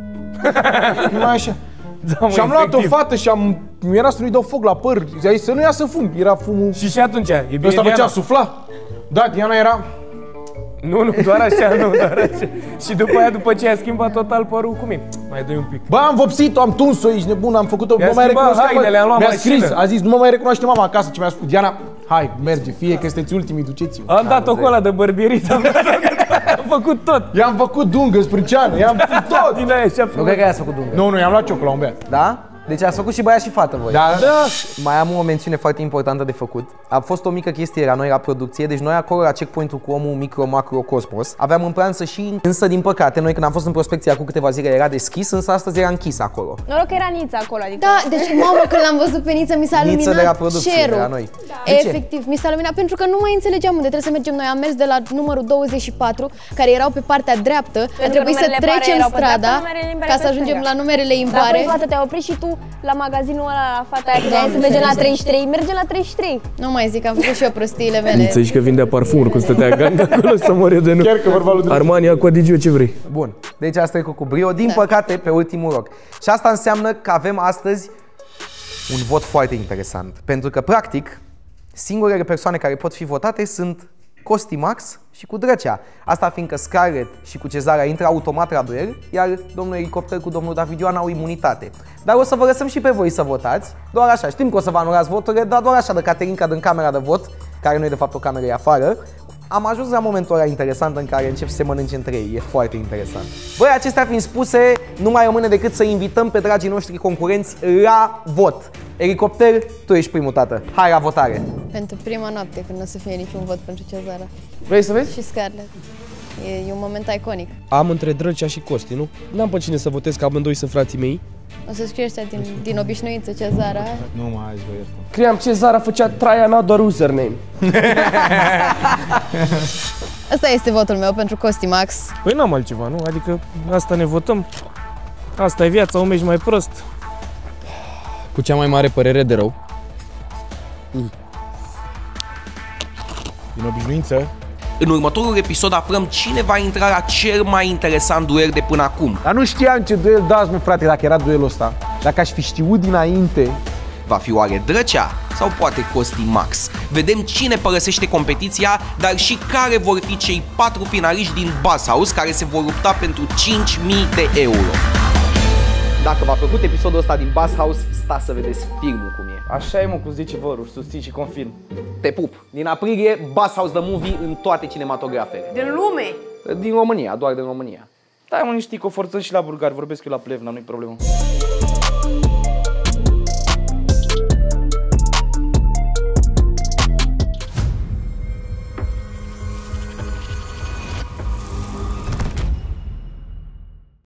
[SPEAKER 6] Numai așa.
[SPEAKER 5] Da, mă,
[SPEAKER 6] Și am luat o
[SPEAKER 5] efectiv.
[SPEAKER 6] fată și am... Mi era să nu-i dau foc la păr. Zis să nu iasă fum. Era fumul...
[SPEAKER 5] Și și atunci, e bine,
[SPEAKER 6] Ăsta făcea
[SPEAKER 5] Diana?
[SPEAKER 6] sufla. Da, Diana era...
[SPEAKER 5] Nu, nu, doar așa, nu, doar așa. Și după aia, după ce a schimbat total părul cu mine, mai dai un pic.
[SPEAKER 6] Bă, am vopsit-o, am tuns-o, ești nebun, am făcut-o,
[SPEAKER 5] I-a
[SPEAKER 6] nu mai
[SPEAKER 5] schimbat
[SPEAKER 6] recunoștea,
[SPEAKER 5] hainele, am luat
[SPEAKER 6] mi-a
[SPEAKER 5] mașină.
[SPEAKER 6] scris, a zis, nu mă mai recunoaște mama acasă, ce mi-a spus, Diana, hai, merge, fie că sunteți ultimii, duceți-vă.
[SPEAKER 5] Am dat-o cu ăla de bărbierit, am, am făcut tot.
[SPEAKER 6] I-am făcut dungă, sprânceană, i-am făcut tot.
[SPEAKER 5] Din aia așa
[SPEAKER 3] Nu
[SPEAKER 5] frumos.
[SPEAKER 3] cred că i-ați făcut dungă.
[SPEAKER 6] Nu, nu, i-am luat ciocul la un băiat.
[SPEAKER 3] Da? Deci ați făcut și băiat și fată voi.
[SPEAKER 6] Da, da.
[SPEAKER 3] Mai am o mențiune foarte importantă de făcut. A fost o mică chestie la noi la producție, deci noi acolo la checkpoint-ul cu omul micro, macro, cosmos, aveam în plan să și, însă din păcate, noi când am fost în prospecție acum câteva zile era deschis, însă astăzi era închis acolo.
[SPEAKER 11] Noroc că era Nița acolo, adică...
[SPEAKER 9] Da, deci mamă, când l-am văzut pe Niță, mi s-a
[SPEAKER 3] Niță
[SPEAKER 9] luminat
[SPEAKER 3] de la producție,
[SPEAKER 9] cerul.
[SPEAKER 3] de la noi. De ce?
[SPEAKER 9] Efectiv, mi s-a luminat pentru că nu mai înțelegeam unde trebuie să mergem noi. Am mers de la numărul douăzeci și patru, care erau pe partea dreaptă, a trebuit să
[SPEAKER 11] numerele pare
[SPEAKER 9] trecem
[SPEAKER 11] erau pe dreapta,
[SPEAKER 9] strada
[SPEAKER 11] numerele impare
[SPEAKER 9] ca
[SPEAKER 11] pe
[SPEAKER 9] să ajungem
[SPEAKER 11] stânga.
[SPEAKER 9] la numerele
[SPEAKER 11] Dar
[SPEAKER 9] impare.
[SPEAKER 11] apoi, fată, te-ai oprit și tu la magazinul ăla, la fata aia, că
[SPEAKER 9] Doamne,
[SPEAKER 11] să mergem la
[SPEAKER 9] ferește.
[SPEAKER 11] treizeci și trei, mergem la treizeci și trei.
[SPEAKER 9] Nu mai zic, am făcut și eu prostiile mele.
[SPEAKER 5] Niță, zici că vindea parfumuri, cum stătea ganga acolo să mori de nu.
[SPEAKER 6] Chiar că vorba lui
[SPEAKER 5] Armani, Aquadigio, ce vrei.
[SPEAKER 3] Bun, deci asta e cu brio, din
[SPEAKER 9] Da.
[SPEAKER 3] păcate, pe ultimul loc. Și asta înseamnă că avem astăzi un vot foarte interesant. Pentru că, practic, singurele persoane care pot fi votate sunt Costi Max și cu Drăcea. Asta fiindcă Scarlett și cu Cezara intră automat la duel, iar domnul Elicopter cu domnul David Ioan au imunitate. Dar o să vă lăsăm și pe voi să votați, doar așa. Știm că o să vă anulați voturile, dar doar așa de Caterinca din camera de vot, care nu e de fapt o cameră e afară. Am ajuns la momentul ăla interesant în care încep să se mănânce între ei. E foarte interesant. Băi, acestea fiind spuse, nu mai rămâne decât să invităm pe dragii noștri concurenți la vot. Elicopter, tu ești primul, tată. Hai la votare.
[SPEAKER 9] Pentru prima noapte, când nu o să fie niciun vot pentru Cezara.
[SPEAKER 10] Vrei să vezi?
[SPEAKER 9] Și Scarlett. E, e un moment iconic.
[SPEAKER 10] Am între Drăcea și Costi, nu? N-am pe cine să votez, că amândoi sunt frații mei.
[SPEAKER 9] O să scrie ăștia din, din obișnuință, Cezara.
[SPEAKER 6] Nu mă, hai să vă iertăm.
[SPEAKER 10] Cream Cezara făcea Traiana doar username.
[SPEAKER 9] Asta este votul meu pentru Costi Max.
[SPEAKER 5] Păi n-am altceva, nu? Adică asta ne votăm. Asta e viața, om ești mai prost.
[SPEAKER 14] Cu cea mai mare părere de rău.
[SPEAKER 6] Din obișnuință.
[SPEAKER 8] În următorul episod aflăm cine va intra la cel mai interesant duel de până acum.
[SPEAKER 6] Dar nu știam ce duel dați, mă, frate, dacă era duelul ăsta. Dacă aș fi știut dinainte.
[SPEAKER 8] Va fi oare Drăcea sau poate Costi Max? Vedem cine părăsește competiția, dar și care vor fi cei patru finaliști din Buzz House care se vor lupta pentru cinci mii de euro.
[SPEAKER 3] Dacă v-a plăcut episodul ăsta din Buzz House, stați să vedeți filmul cum e.
[SPEAKER 19] Așa e, mă, cum zice vărul, susțin și confirm.
[SPEAKER 3] Te pup! Din aprilie, Buzz House The Movie în toate cinematografele.
[SPEAKER 1] Din lume!
[SPEAKER 3] Din România, doar din România.
[SPEAKER 19] Da, mă, niște că o forțăm și la bulgari, vorbesc eu la Plevna, nu-i problemă.